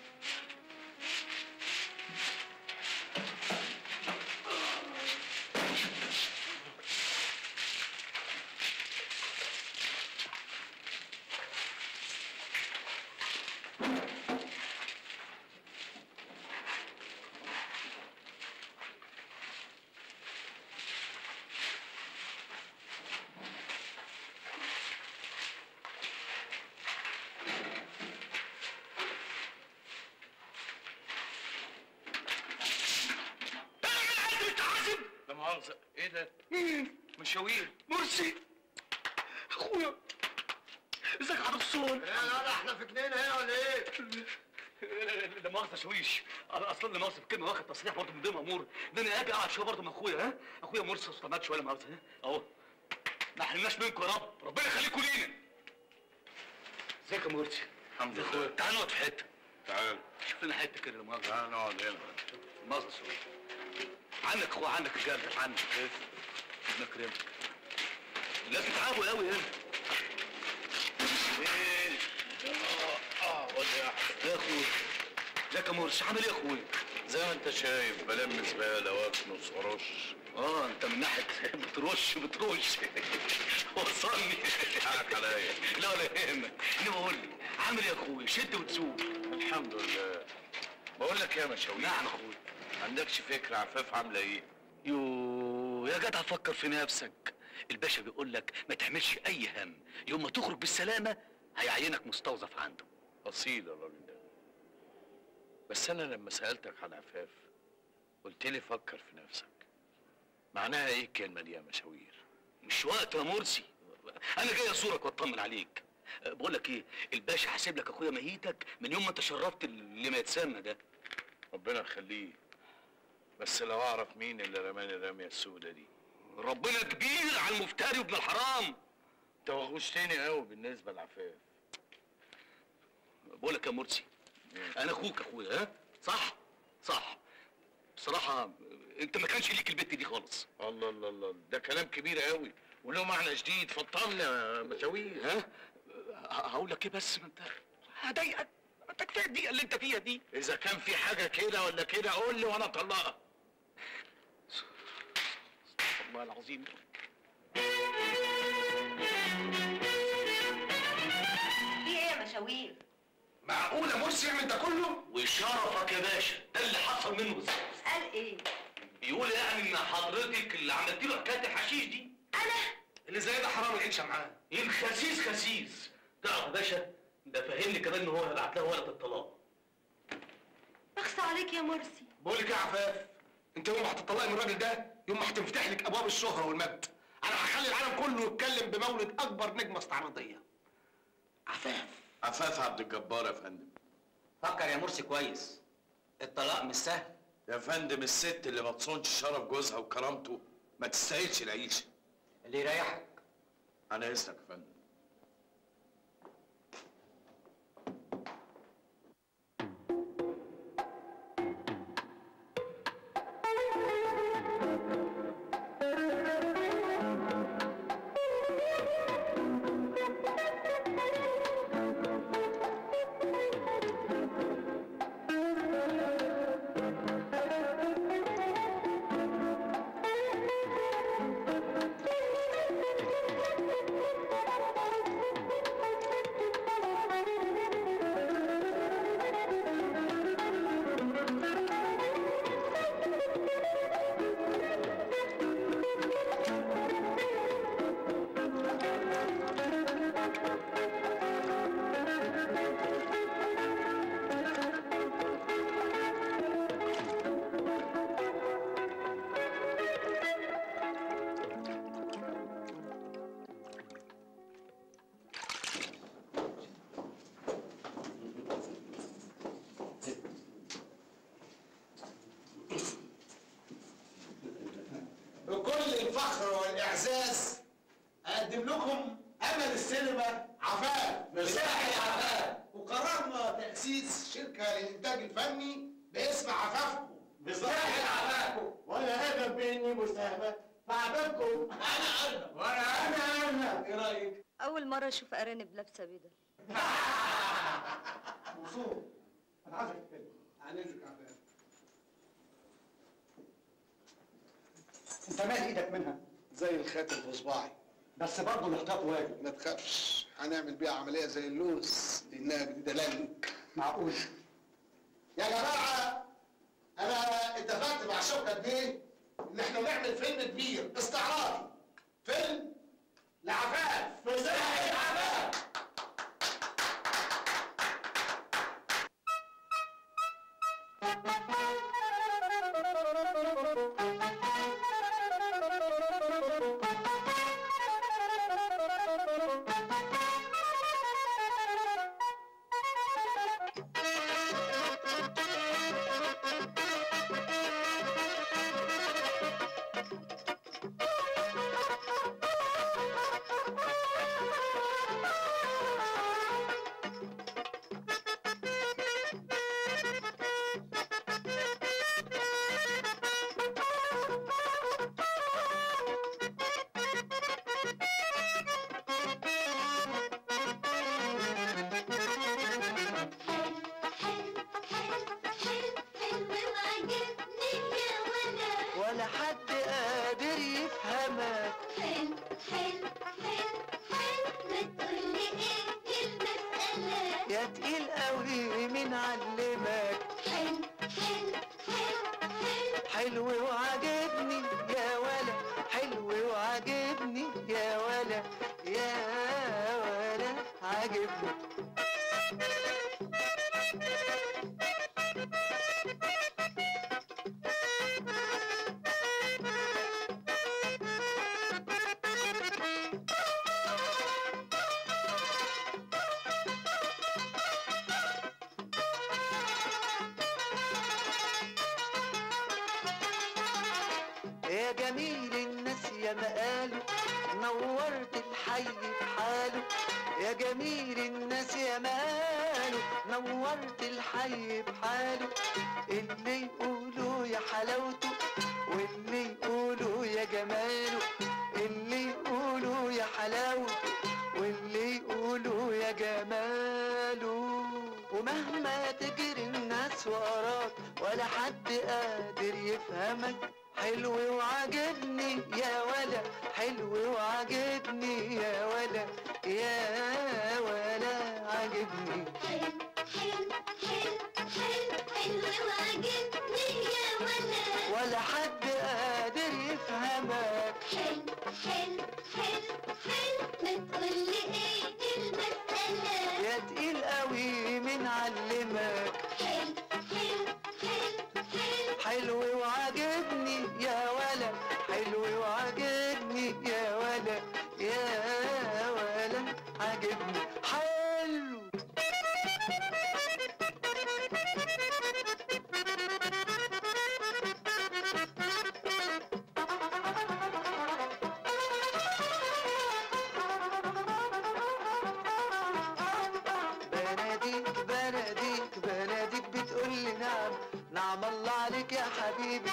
مؤاخذة، ايه ده؟ مين؟ مشاوير. مرسي. اخويا. ازيك يا حاج الصول؟ يلا احنا في اتنين هنا ولا ايه؟ ده مؤاخذة شويش. انا اصلا لا مؤاخذة بكلمة واخد تصريح برضه من ضمن مأمور. ده انا اجي اقعد شوية برضه مع اخويا. ها؟ اخويا مرسي اصلا مات شوية لا مؤاخذة. اهو. ما حرمناش منكم يا رب، ربنا يخليكم لينا. ازيك يا مرسي؟ الحمد لله. تعال نقعد في حتة. تعال. شوف لنا حتة كده لا مؤاخذة. تعال نقعد هنا. مؤاخذة شوية. عنك اخويا، عنك الجردل، عنك. ربنا يكرمك. لازم تعبوا قوي هنا. ايه؟ قول لي يا احمد. يا اخويا. ازيك يا مرسي؟ عامل ايه يا اخويا؟ زي ما انت شايف بلم زبالة واكنس وارش. انت من ناحية بترش. وصلني. حقك عليا. لا ولا يهمك. انما قول لي عامل ايه يا اخويا؟ شد وتسوق. الحمد لله. بقول لك ايه يا مشاوير؟ نعم يا اخويا. عندكش فكرة عفاف عاملة ايه؟ يا جدع فكر في نفسك. الباشا بيقول لك ما تعملش اي هم، يوم ما تخرج بالسلامة هيعينك مستوظف عنده. اصيل الراجل ده. بس انا لما سألتك على عفاف قلت لي فكر في نفسك. معناها ايه الكلمة دي يا مشاوير؟ مش وقت يا مرسي. انا جاي ازورك واطمن عليك. بقول لك ايه، الباشا حاسب لك اخويا مهيتك من يوم ما انت شرفت اللي ما يتسمى ده. ربنا يخليه. بس لو اعرف مين اللي رماني الرمية السودة دي. ربنا كبير على المفتري وابن الحرام. انت وغشتني قوي بالنسبة لعفاف. بقول لك يا مرسي، انا اخوك اخويا. ها؟ صح. بصراحة انت ما كانش ليك البت دي خالص. الله الله الله، ده كلام كبير قوي وله معنى جديد. فطمني يا مشاوير. ها؟ هقول لك ايه بس، ما انت هضايقك. انت كفايه الدقيقه اللي انت فيها دي. اذا كان في حاجة كده ولا كده قول لي وانا اطلقها. والله العظيم. في ايه يا مشاوير؟ معقولة مرسي يعمل ده كله؟ وشرفك يا باشا، ده اللي حصل منه بالظبط. قال ايه؟ بيقول يعني ان حضرتك اللي عملت له حكايه الحشيش دي. انا؟ اللي زي ده حرام العيشة معاه. الخسيس. تعرف يا باشا، ده فهمني كمان ان هو بعت لها ورقه الطلاق. اخصى عليك يا مرسي. بقول لك ايه يا عفاف؟ انت يوم ما هتطلقي من الراجل ده، يوم ما هتنفتح لك ابواب الشهرة والمجد، انا هخلي العالم كله يتكلم بمولد اكبر نجمة استعراضية. عفاف عبد الجبار يا فندم. فكر يا مرسي كويس. الطلاق مش سهل. يا فندم الست اللي ما تصونش شرف جوزها وكرامته ما تستاهلش العيشه. اللي يريحك. على اذنك يا فندم. الفخر والإعزاز أقدم لكم أمل السينما عفاف بساحل عفاف. وقررنا تأسيس شركة للإنتاج الفني باسم عفافكم بساحل عفافكم. وأنا هدف بإني مساهمة في عفافكم. أنا أرنب وأنا أرنب. إيه رأيك؟ أول مرة أشوف أرانب لابسة بدل. مبسوط. أنا عايزك تتكلم. عن إذنك يا عفاف. انت مال ايدك منها؟ زي الخاتم في صباعي. بس برضه الاحتياط واجب. ما تخافش، هنعمل بيها عملية زي اللوز لأنها جديدة لنك. معقول؟ يا جماعة أنا اتفقت مع شوكت بيه إن إحنا نعمل فيلم كبير استعراضي. فيلم لعفاف في ساحل عفاف. ولا حد قادر يفهمك. حلو حلو حلو حلو، ما تقولي ايه المسألة؟ يا تقيل قوي مين علمك؟ حلو حلو حلو حلو، حلو وعجبني يا ولا، حلو وعجبني يا ولا، يا ولا عجبني. يا جميل الناس يا مقاله، نورت الحي بحاله. يا جميل الناس يا مقاله، نورت الحي بحاله. اللي يقولوا يا حلاوته، واللي يقولوا يا جماله. اللي يقولوا يا حلاوته، واللي يقولوا يا جماله. ومهما تجري الناس وراك، ولا حد قادر يفهمك. حلو وعجبني يا ولا، حلو وعجبني يا ولا، يا ولا عجبني. حلو حلو حلو حلو حلو وعجبني يا ولا، ولا حد قادر يفهمك. حلو حلو حلو حلو، ما تقولي ايه المسألة؟ يا تقيل قوي مين علمك؟ حلو حلو حلو حلو، حلو وعجبني يا ولا، حلو وعجبني يا ولا، يا ولا عجبني. حلو بناديك بناديك بناديك، بتقول لي نعم نعم الله عليك يا حبيبي.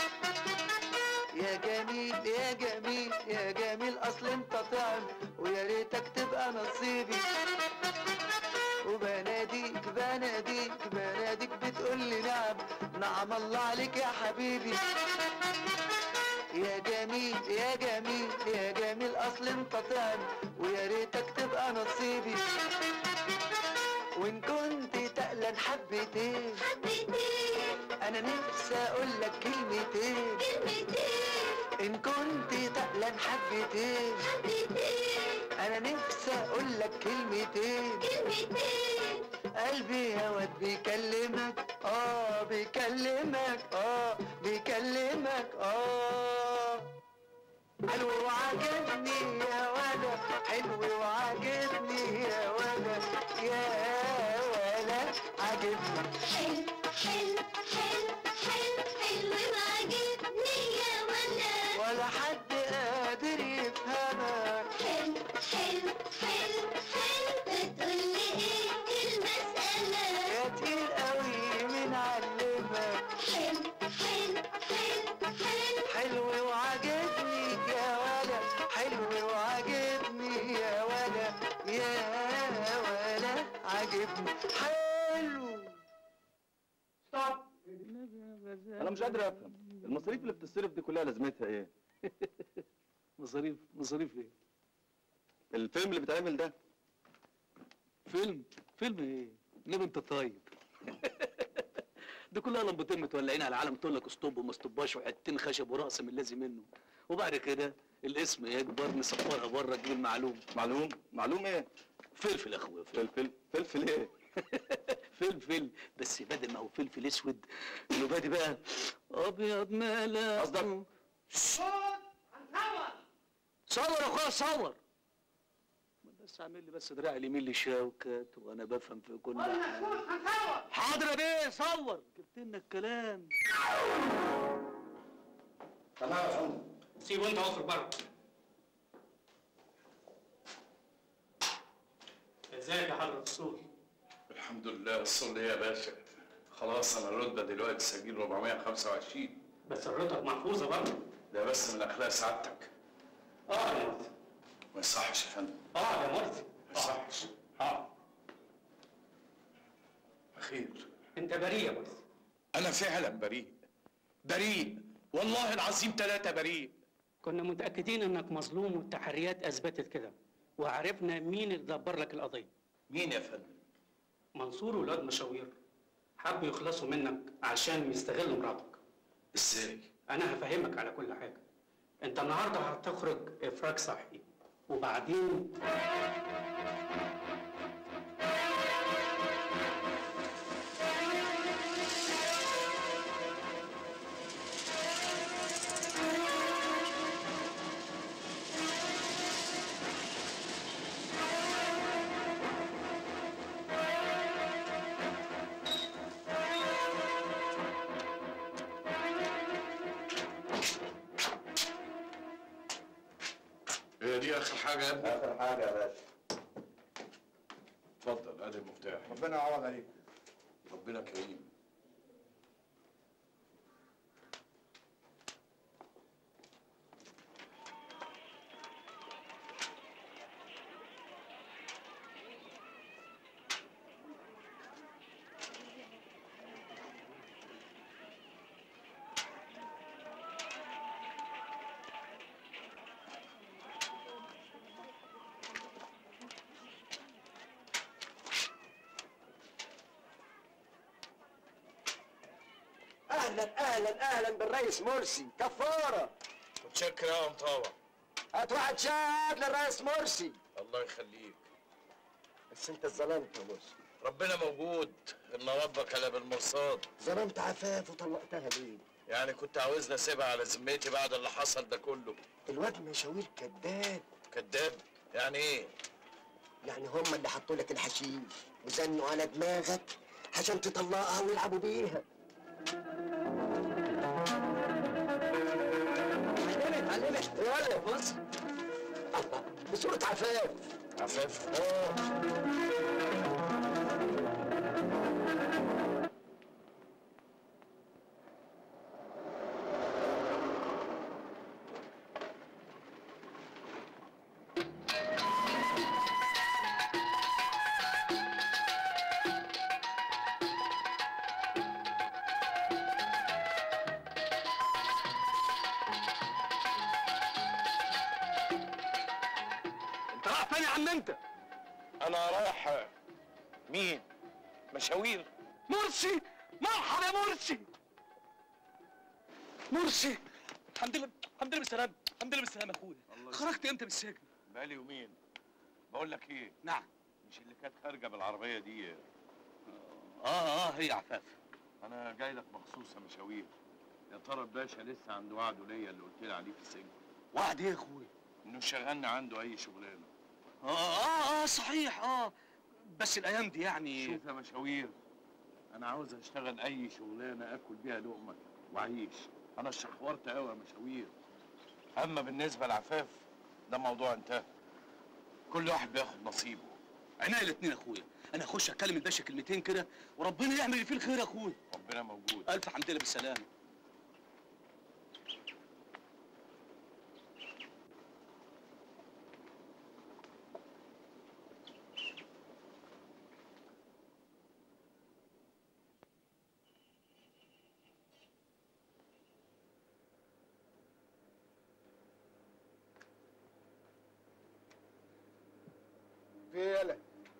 يا جميل يا جميل يا جميل، اصل انت طعم ويا ريتك تبقى نصيبي. وبناديك بناديك بناديك، بتقول لي نعم نعم الله عليك يا حبيبي. يا جميل يا جميل يا جميل، اصل انت طعم ويا ريتك تبقى نصيبي. وان كنت تقلن حبتين حبيتين انا نفسي اقول لك كلمتين. كلمتين ان كنت تقلن حبتين حبيتين، انا نفسي اقول لك كلمتين. كلمتين قلبي يا واد بيكلمك، بيكلمك، بيكلمك. حلو وعجبني يا ولا، حلو وعجبني يا ولا، يا ولا عجبني. حلو حلو حلو حلو حلو وعجبني يا ولا، ولا حد مش قادر افهم المصاريف اللي بتصرف دي كلها لازمتها ايه؟ مصاريف ايه؟ الفيلم اللي بيتعمل ده فيلم ايه؟ نبي انت طيب. دي كلها لمبتين متولعين على العالم تقول لك اسطوب وما اسطوباش وحتتين خشب ورقص من اللازم منه، وبعد كده الاسم يكبر نصفرها بره تجيب المعلوم. معلوم ايه؟ فلفل يا اخويا. فلفل ايه؟ فلفل، بس بدل ما هو فلفل اسود النبادي بقى ابيض مالا. قصدك صور يا اخويا صور. بس اعمل لي بس دراعي اليمين لي شوكت وانا بفهم في كل حاجه. حاضر يا بيه صور. جبت لنا الكلام. تمام يا فندم. سيبه انت اخرج بره. ازيك يا حضرة الصول؟ الحمد لله. الصول ايه يا باشا؟ خلاص انا الرتبه دلوقتي سجين 425. بس الرتب محفوظه برضه. ده بس من اخلاق سعادتك. يا مرسي. ما يصحش يا فندم. يا مرسي. ما يصحش. خير. انت بريء يا مرسي. انا فعلا بريء والله العظيم 3 بريء. كنا متاكدين انك مظلوم والتحريات اثبتت كده، وعرفنا مين اللي دبر لك القضيه. مين يا فندم؟ منصور وولاد مشاوير حبوا يخلصوا منك عشان يستغلوا مراتك. ازاي؟ انا هفهمك على كل حاجه. انت النهارده هتخرج افراج صحي، وبعدين هي دي اخر حاجه يا ابني؟ اخر حاجه يا باشا. اتفضل ادي المفتاح. ربنا يعوض عليك. ربنا كريم. اهلا بالرئيس مرسي. كفاره. متشكر يا مطاوع. هات واحد شاهد للرئيس مرسي. الله يخليك. بس انت اتظلمت يا مرسي. ربنا موجود. ان ربك لا بالمرصاد. ظلمت عفاف وطلقتها ليه؟ يعني كنت عاوزني اسيبها على ذمتي بعد اللي حصل ده كله؟ الواد مشاوير كذاب. كذاب؟ يعني ايه؟ يعني هم اللي حطوا لك الحشيش وزنوا على دماغك عشان تطلقها ويلعبوا بيها. علمت يلا بص. بصورة عفاف. عفاف؟ فين يا عم انت؟ انا رايح. مين؟ مشاوير. مرسي. مرحبا يا مرسي. الحمد لله بالسلامة. الحمد لله بالسلامة يا اخويا. خرجت امتى من السجن؟ بقالي يومين. بقول لك ايه؟ نعم. مش اللي كانت خارجه بالعربيه دي؟ هي عفاف. انا جاي لك مخصوص يا مشاوير. يا ترى الباشا لسه عنده وعده ليا اللي قلت لي عليه في السجن؟ وعد ايه يا اخويا؟ انه شغلني عنده اي شغلانه. صحيح. بس الايام دي يعني. شوف يا مشاوير، انا عاوز اشتغل اي شغلانه اكل بيها لقمه واعيش. انا اشحورت قوي يا مشاوير. اما بالنسبه لعفاف ده موضوع انتهى. كل واحد بياخد نصيبه. عينيا الاتنين يا اخويا. انا اخش اتكلم الباشا كلمتين كده وربنا يعمل اللي فيه الخير يا اخويا. ربنا موجود. الف حمد لله بالسلامه. في ايه يالا؟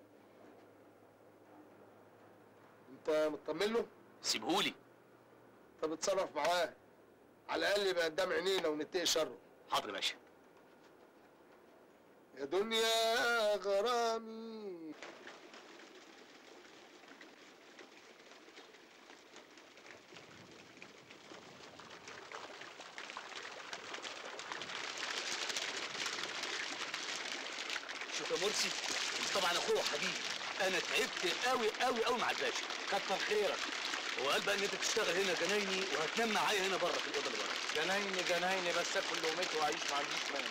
انت مطمن له؟ سيبهولي. طب اتصرف معاه، على الاقل يبقى قدام عينينا ونتقي شره. حاضر يا باشا. يا دنيا غرامي. شوف يا مرسي، انت طبعا اخويا وحبيبي، انا تعبت قوي قوي قوي مع الباشا. كتر خيرك. هو قال بقى ان انت تشتغل هنا جنايني وهتنام معايا هنا بره في الاوضه اللي بره. جنايني بس اكل لقمتي واعيش، ما عنديش مانع.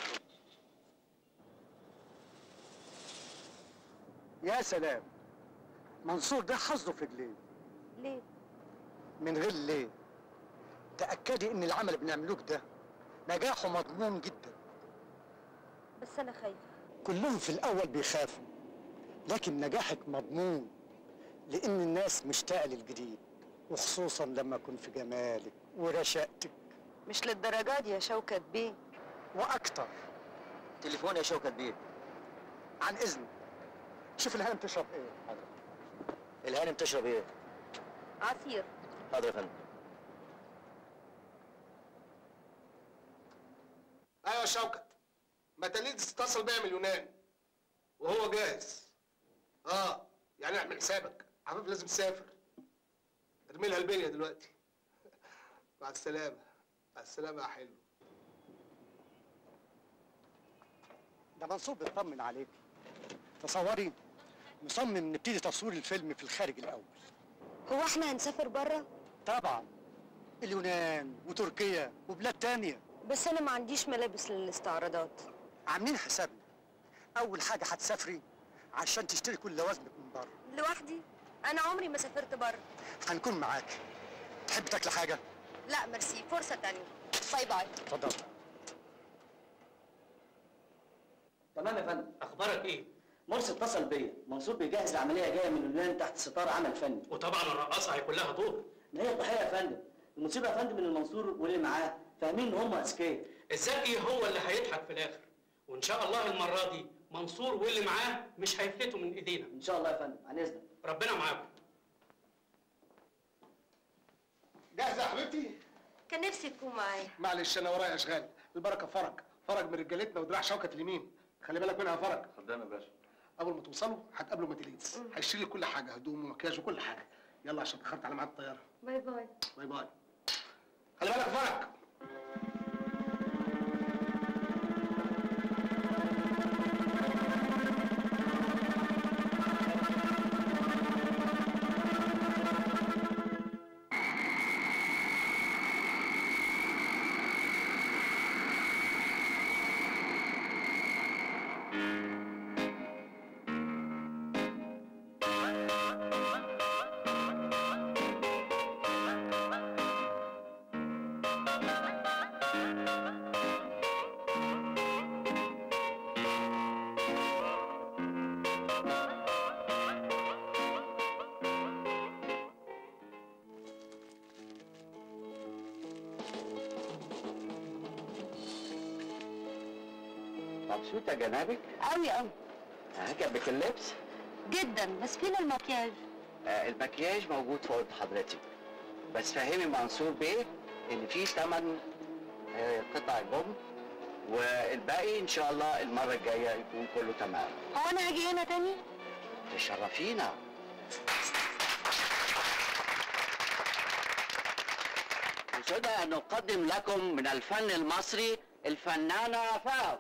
يا سلام، منصور ده حظه في رجليه. ليه؟ من غير ليه. تأكدي ان العمل اللي بنعملوه ده نجاحه مضمون جدا. بس انا خايفه. كلهم في الاول بيخافوا، لكن نجاحك مضمون لان الناس مشتاقه للجديد، وخصوصا لما اكون في جمالك ورشاقتك. مش للدرجات دي يا شوكت بيه. واكتر. تليفون يا شوكت بيه. عن اذنك. شوف الهانم تشرب ايه؟ حاضر. الهانم تشرب ايه؟ عصير. حاضر يا فندم. ايوه يا شوكت، متاليدس اتصل بيا من اليونان وهو جاهز. يعني اعمل حسابك، عفاف لازم تسافر. ارمي لها البنيه دلوقتي. مع السلامه. مع السلامه يا حلو. ده منصور بيطمن عليك. تصوري مصمم نبتدي تصوير الفيلم في الخارج الاول. هو احنا هنسافر بره؟ طبعا. اليونان وتركيا وبلاد تانية. بس انا ما عنديش ملابس للاستعراضات. عاملين حسابنا. اول حاجه هتسافري عشان تشتري كل لوازمك من بره. لوحدي؟ انا عمري ما سافرت بره. هنكون معاك. تحب تاكل حاجه؟ لا ميرسي، فرصه تانية. باي باي. اتفضل. تمام يا فندم. اخبارك ايه؟ مرسي اتصل بيا، منصور بيجهز العمليه جايه من اليونان تحت ستار عمل فني. وطبعا الرقاصه هيكون لها دور. ما هي الضحيه يا فندم. المصيبه يا فندم ان المنصور واللي معاه فاهمين ان هم اذكياء. الذكي هو اللي هيضحك في الاخر، وان شاء الله المره دي منصور واللي معاه مش هيفلتوا من ايدينا. ان شاء الله يا فندم، عن اذنك. ربنا معاكم. جاهزه يا حبيبتي؟ كان نفسي تكون معايا. معلش انا ورايا اشغال. البركه فرج من رجالتنا ودراع شوكت اليمين. خلي بالك منها فرج. قدام يا باشا. اول ما توصلوا هتقابلوا ماتيليدس، هيشيل لك كل حاجه، هدوم ومكياج وكل حاجه. يلا عشان اتاخرت على ميعاد الطياره. باي باي. باي باي. خلي بالك فرج. مبسوطة جنابك؟ قوي قوي. عجبك اللبس؟ جدا، بس فين المكياج؟ المكياج موجود في اوضه حضرتك. بس فهمي منصور بيه ان في 8 قطع جم، والباقي ان شاء الله المره الجايه يكون كله تمام. هو انا هاجي هنا تاني؟ تشرفينا. يسعدنا ان نقدم لكم من الفن المصري الفنانه عفاف.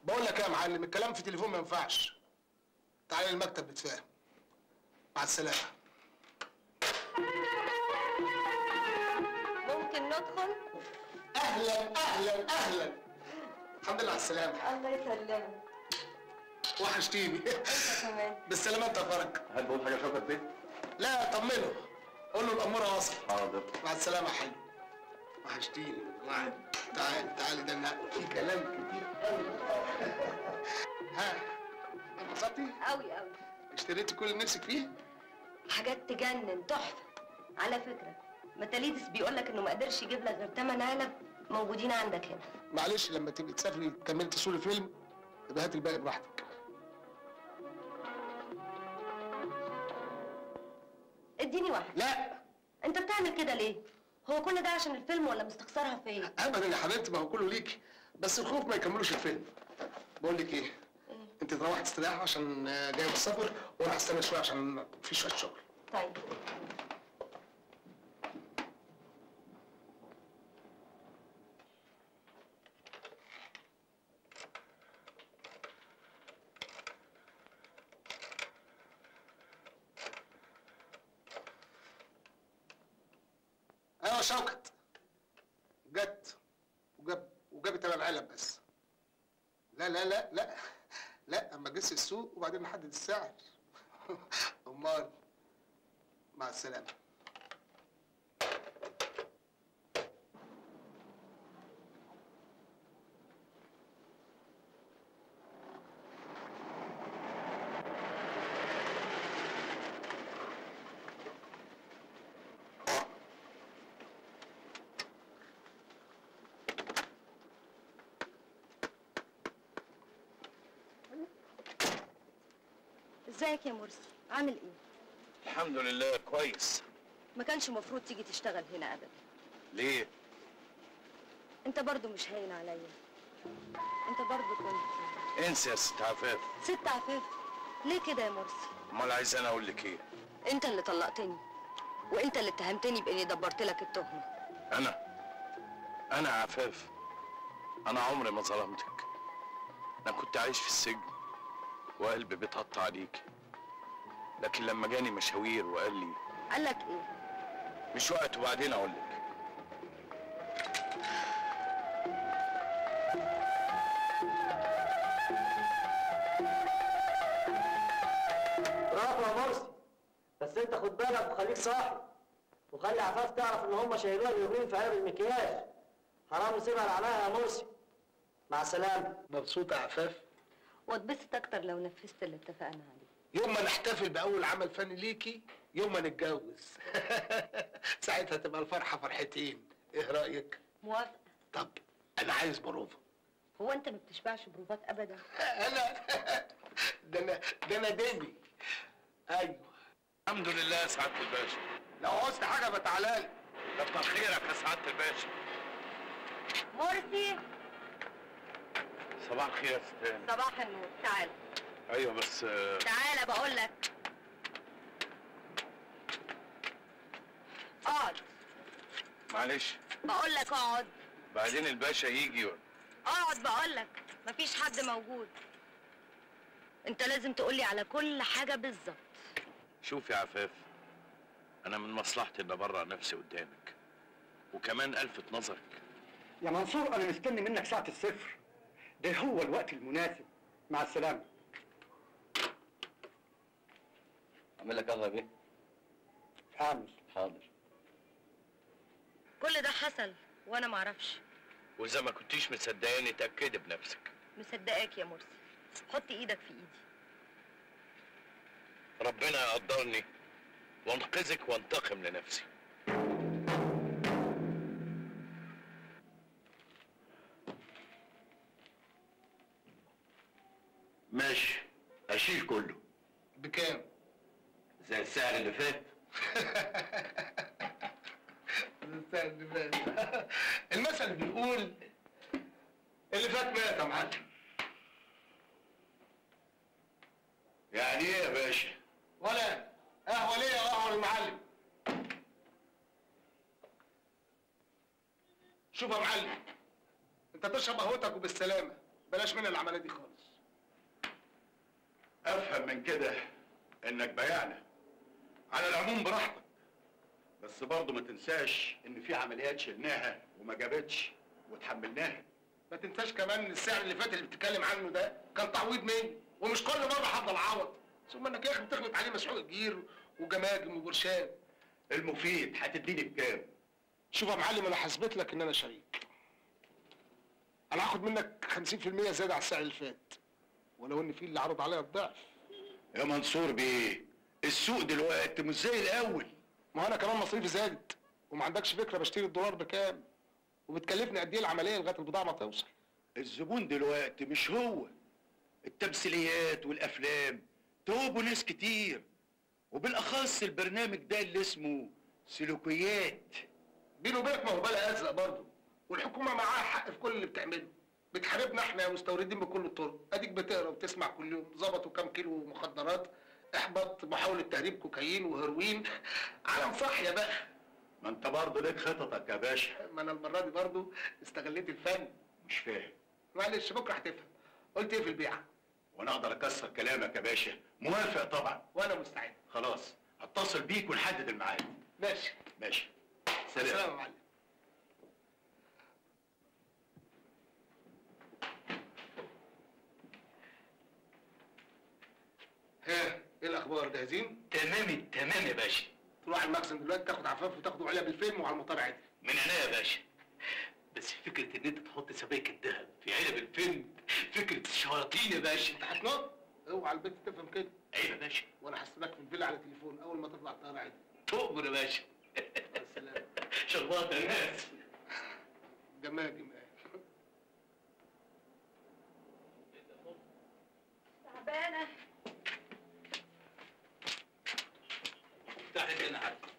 بقول لك ايه يا معلم، الكلام في التليفون ما ينفعش. تعالى المكتب نتفاهم. مع السلامه. ممكن ندخل؟ اهلا اهلا اهلا. الحمد لله على السلامه. الله يسلمك. وحشتيني. انت كمان. بالسلامه انت يا فرج. هل بقول حاجه شوكت بيه؟ لا طمنه، قول له الاموره وصلت. حاضر. مع السلامه يا حلو. وحشتيني. تعالي ده في كلام كتير قوي. ها انبسطتي؟ قوي قوي. اشتريتي كل اللي نفسك فيه؟ حاجات تجنن، تحفه. على فكره متاليدس بيقول لك انه ما قدرش يجيب لك غير 8 علب موجودين عندك هنا. معلش لما تبقي تسافري تكملي تصوري فيلم يبقى هاتي الباقي براحتك. اديني واحد. لا. انت بتعمل كده ليه؟ هو كل ده عشان الفيلم ولا مستخسرها فيا؟ ابدا يا حبيبتي، ما هو كله ليكي، بس الخوف ما يكملوش الفيلم. بقول لك ايه؟ انت تروحي تستريحي عشان جايه من السفر، وانا هستنى شويه عشان في شويه شغل. طيب. ايوه شوكت. جت وجابت 8 علب بس. لا لا لا لا لا، اما اجس السوق وبعدين نحدد السعر. امال. مع السلامه. ازيك يا مرسي؟ عامل ايه؟ الحمد لله كويس. ما كانش المفروض تيجي تشتغل هنا ابدا. ليه؟ انت برضو مش هاين عليا. انت برضو كنت انسى يا ست عفاف. ست عفاف؟ ليه كده يا مرسي؟ امال عايز انا اقول لك ايه؟ انت اللي طلقتني، وانت اللي اتهمتني باني دبرت لك التهمه. انا عفاف، انا عمري ما ظلمتك. انا كنت عايش في السجن وقلبي بيتقطع عليك، لكن لما جاني مشاوير وقال لي. قال لك ايه؟ مش وقت وبعدين اقول لك. برافو يا مرسي، بس انت خد بالك وخليك صاحي، وخلي عفاف تعرف ان هم شايلوها اليومين في عيب المكياج. حرام نسيبها عليها يا مرسي. مع السلامه. مبسوطه يا عفاف؟ واتبسط اكتر لو نفذت اللي اتفقنا عليه. يوم ما نحتفل باول عمل فني ليكي، يوم ما نتجوز. ساعتها تبقى الفرحه فرحتين. ايه رايك؟ موافقه. طب انا عايز بروفه. هو انت ما بتشبعش بروفات ابدا؟ انا ده انا دمي. ايوه. الحمد لله يا سعاده الباشا. لو عوزت حاجه بتعالى لي. كتر خيرك يا سعاده الباشا. مرسي. صباح الخير يا ستان. صباح النور. تعال. ايوه بس تعالى بقول لك. اقعد. معلش. بقول لك اقعد. بعدين الباشا يجي. اقعد بقول لك، مفيش حد موجود. انت لازم تقولي على كل حاجه بالظبط. شوف يا عفاف، انا من مصلحتي ان ابرع نفسي قدامك، وكمان الفت نظرك. يا منصور انا مستني منك ساعة الصفر، ده هو الوقت المناسب. مع السلامة. اعمل لك قهوه يا بيه؟ عامل. حاضر. كل ده حصل وانا معرفش. واذا ما كنتيش مصدقاني اتاكدي بنفسك. مصدقاك يا مرسي. حط ايدك في ايدي. ربنا يقدرني وانقذك وانتقم لنفسي. ماشي، اشيل كله. بكام؟ زي السعر اللي فات. السعر اللي فات. المثل بيقول اللي فات مات يا معلم. يعني ايه يا باشا؟ ولا قهوه ليه يا قهوه المعلم؟ شوف يا معلم، انت تشرب قهوتك وبالسلامه، بلاش منها العمليه دي خالص. افهم من كده انك بايعنا. على العموم براحتك، بس برضه ما تنساش ان في عمليات شلناها وما جابتش وتحملناها. ما تنساش كمان ان السعر اللي فات اللي بتتكلم عنه ده كان تعويض مني، ومش كل مره هفضل اعوض، ثم انك يا اخي بتخلط عليه مسحوق الجير وجماجم وبرشام. المفيد هتديني بكام؟ شوف يا معلم، انا حسبت لك ان انا شريك. انا هاخد منك 50% زياده على السعر اللي فات، ولو ان في اللي عرض عليا الضعف. يا منصور بيه، السوق دلوقتي مش زي الاول. ما انا كمان مصاريفي زادت، وما عندكش فكره بشتري الدولار بكام، وبتكلفني قد ايه العمليه لغايه البضاعه ما توصل. الزبون دلوقتي مش هو. التمثيليات والافلام توبوا ناس كتير، وبالاخص البرنامج ده اللي اسمه سلوكيات. بيني وبينك ما هو بلا ازرق برضه، والحكومه معاها حق في كل اللي بتعمله. بتحاربنا احنا يا مستوردين بكل الطرق، اديك بتقرا وبتسمع كل يوم ظبطوا كام كيلو مخدرات، احبط محاوله تهريب كوكايين وهيروين، عالم صحيه بقى. ما انت برضه ليك خططك يا باشا. ما انا المره دي برضه استغليت الفن. مش فاهم. معلش بكره هتفهم. قلت ايه في البيعه؟ وانا اقدر اكسر كلامك يا باشا. موافق طبعا. وانا مستعد. خلاص هتصل بيك ونحدد الميعاد. ماشي. ماشي. سلام يا معلم. ها ايه الاخبار؟ جاهزين؟ تمام يا باشا. تروح المخزن دلوقتي تاخد عفاف وتاخدوا علب الفيلم وعلى المطار عادي. من عينيا يا باشا. بس فكره ان انت تحط سبائك الذهب في علب الفيلم فكره الشياطين يا باشا. انت هتنط؟ اوعى البنت تفهم كده. ايوه يا باشا. وانا هستناك في الفيلا على التليفون اول ما تطلع الطياره عادي. تؤمر يا باشا. السلام. شربات يا ناس. جماجم. تعبانه. افتحي لنا حاجه.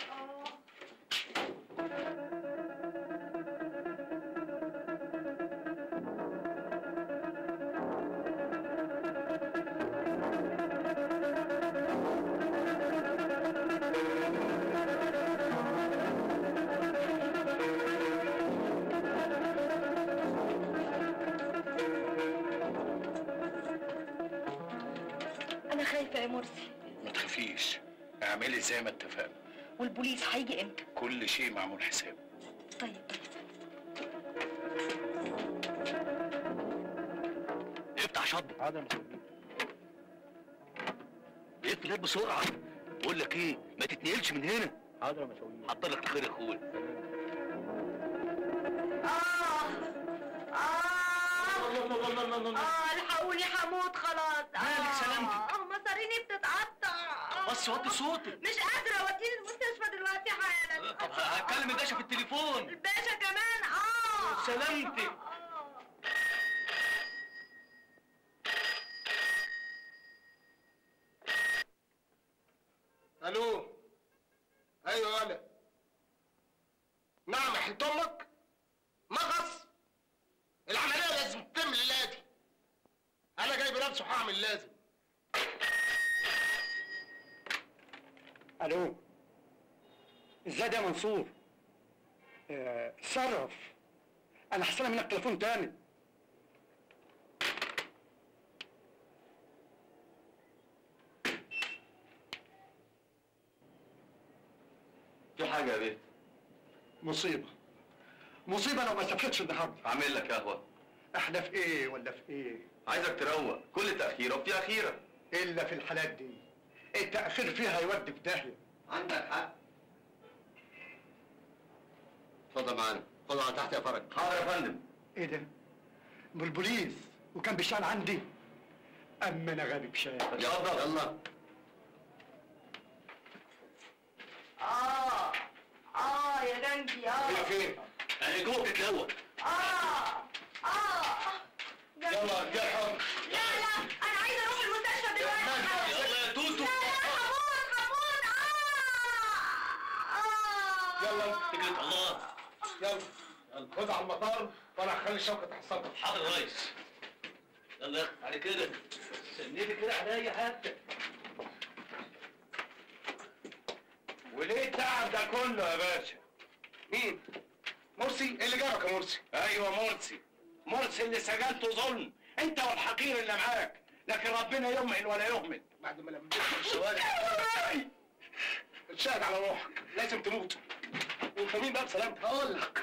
انا خايفه يا مرسي. ما تخافيش، اعملي زي ما اتفقنا. والبوليس هيجي امتى؟ كل شيء معمول حسابه. طيب. افتح شطب. حاضر. اقفل بسرعه. بقول لك ايه، ما تتنقلش من هنا. حاضر يا مشاوير. حضر لك الخير يا اخويا. الحقوني هموت خلاص. مالك سلامتك؟ مصاريني بتتقطع. بس وطي صوتك. مش قادره اوديني المستشفى دلوقتي حالا. طب هكلم الباشا في التليفون. الباشا كمان. سلامتك. الو. ايوه انا. نعم يا حيط امك. مغص. العمليه لازم تتم الليله دي. انا جاي بنفسي وهعمل لازم. الو. ازاي ده يا منصور؟ اتصرف. انا هستلم منك تليفون تاني. في حاجه يا بيه؟ مصيبه. مصيبه لو ما سافرتش النهارده. اعمل لك قهوه. احنا في ايه ولا في ايه؟ عايزك تروق. كل تاخيره وفي اخيره. الا في الحالات دي التاخير فيها يودي في داهيه. عندك حق. اتفضل معانا. خد على تحت يا فرج. حاضر يا فندم. ايه ده؟ من البوليس وكان بيشتغل عندي. اما انا غبي بشاي. اتفضل. يلا. يا جنبي. هي فين؟ انا جوه بتتلوى. يلا ارجع حر. لا انا عايزه اروح المستشفى دلوقتي. يلا يا توتو. هموت. يلا فكرة الله. يلا خد على المطار وانا هخلي شوكه تحصلك. حاضر يا ريس. يلا على كده. سندي كده عليا حتى. وليه التعب ده كله يا باشا؟ مين؟ مرسي؟ ايه اللي جابك يا مرسي؟ ايوه مرسي. مرسي اللي سجلته ظلم انت والحقير اللي معاك، لكن ربنا يمهل ولا يهمل. بعد ما لميت الشوارع اتشهد على روحك، لازم تموت. وانت مين بقى بسلامتك؟ هقول لك.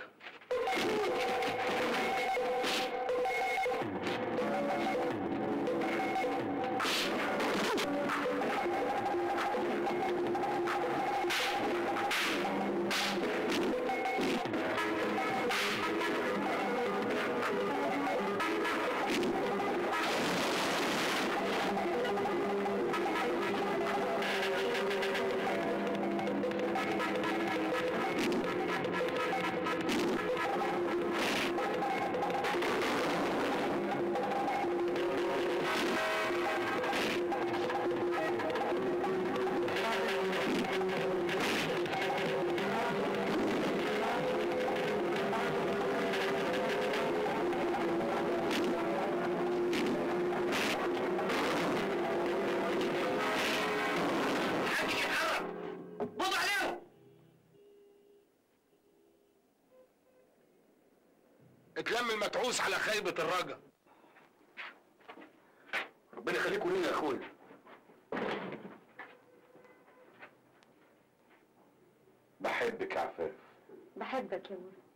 اتلم المتعوس على خيبة الرجا. ربنا يخليكوا لينا يا اخويا. بحبك يا عفاف. بحبك يا مرسي.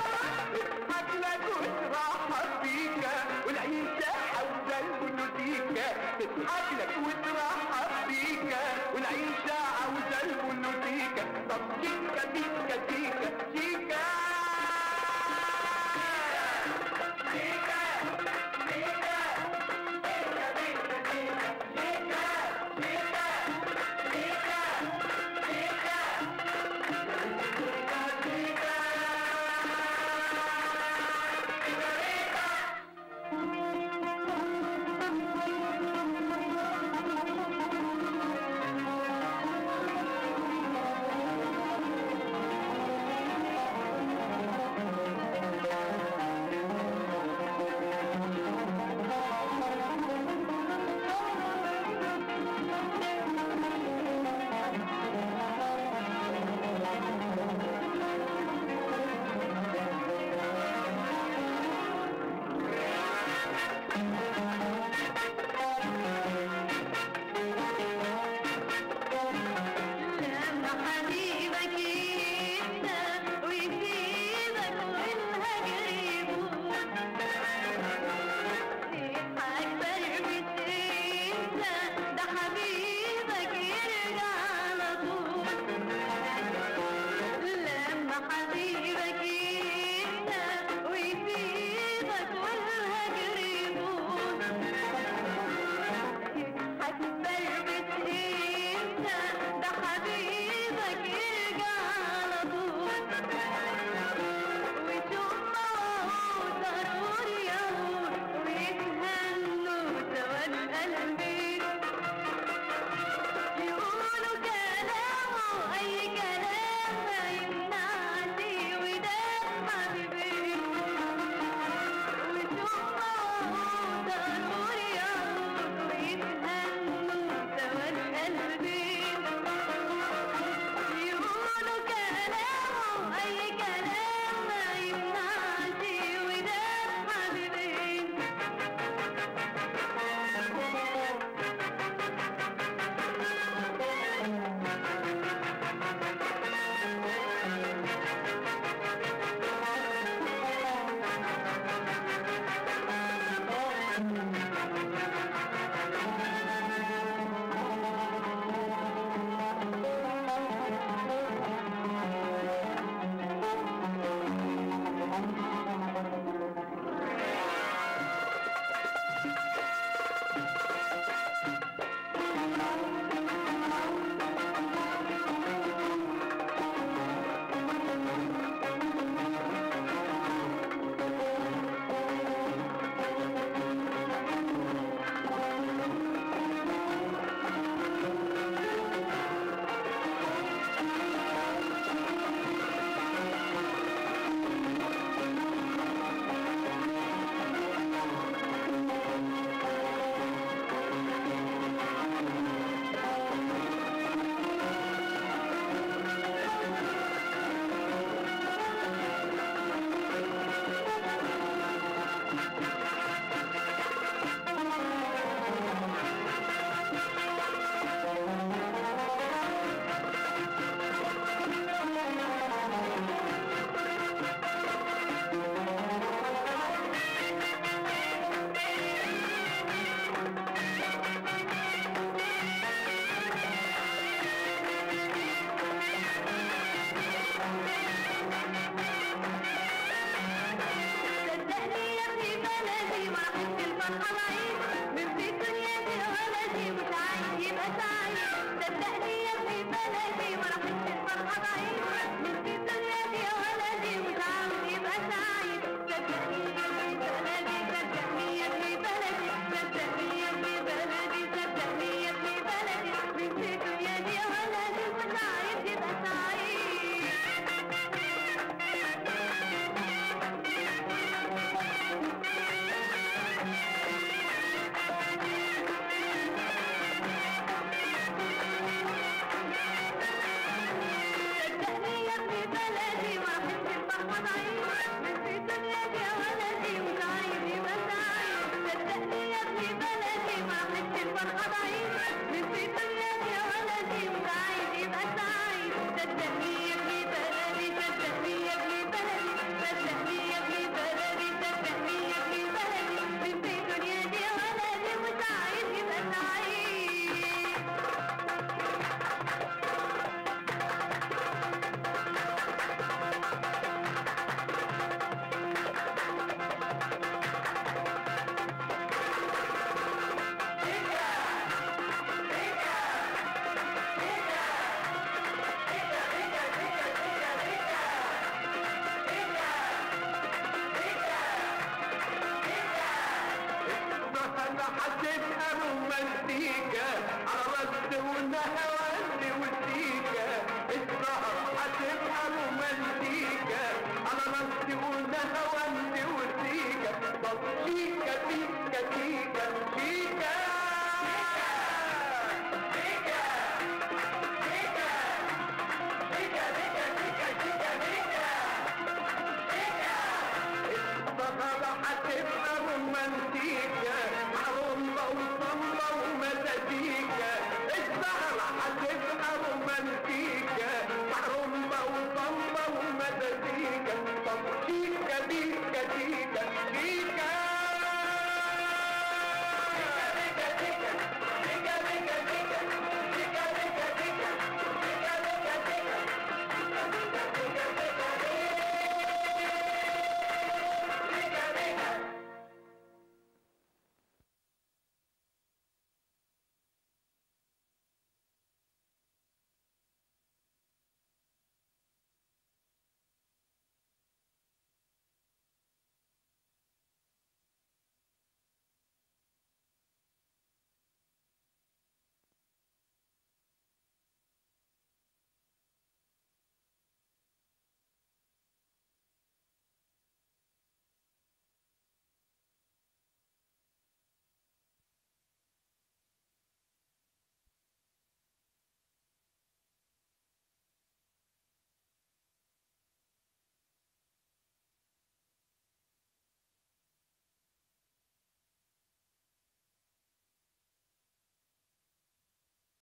والعين ساحة وزي البنوتيك هتبقى رومانتيكا على رد ونهواندي وسيكا. السهر هتبقى رومانتيكا على رد ونهواندي وسيكا. بطيكا تيكا تيكا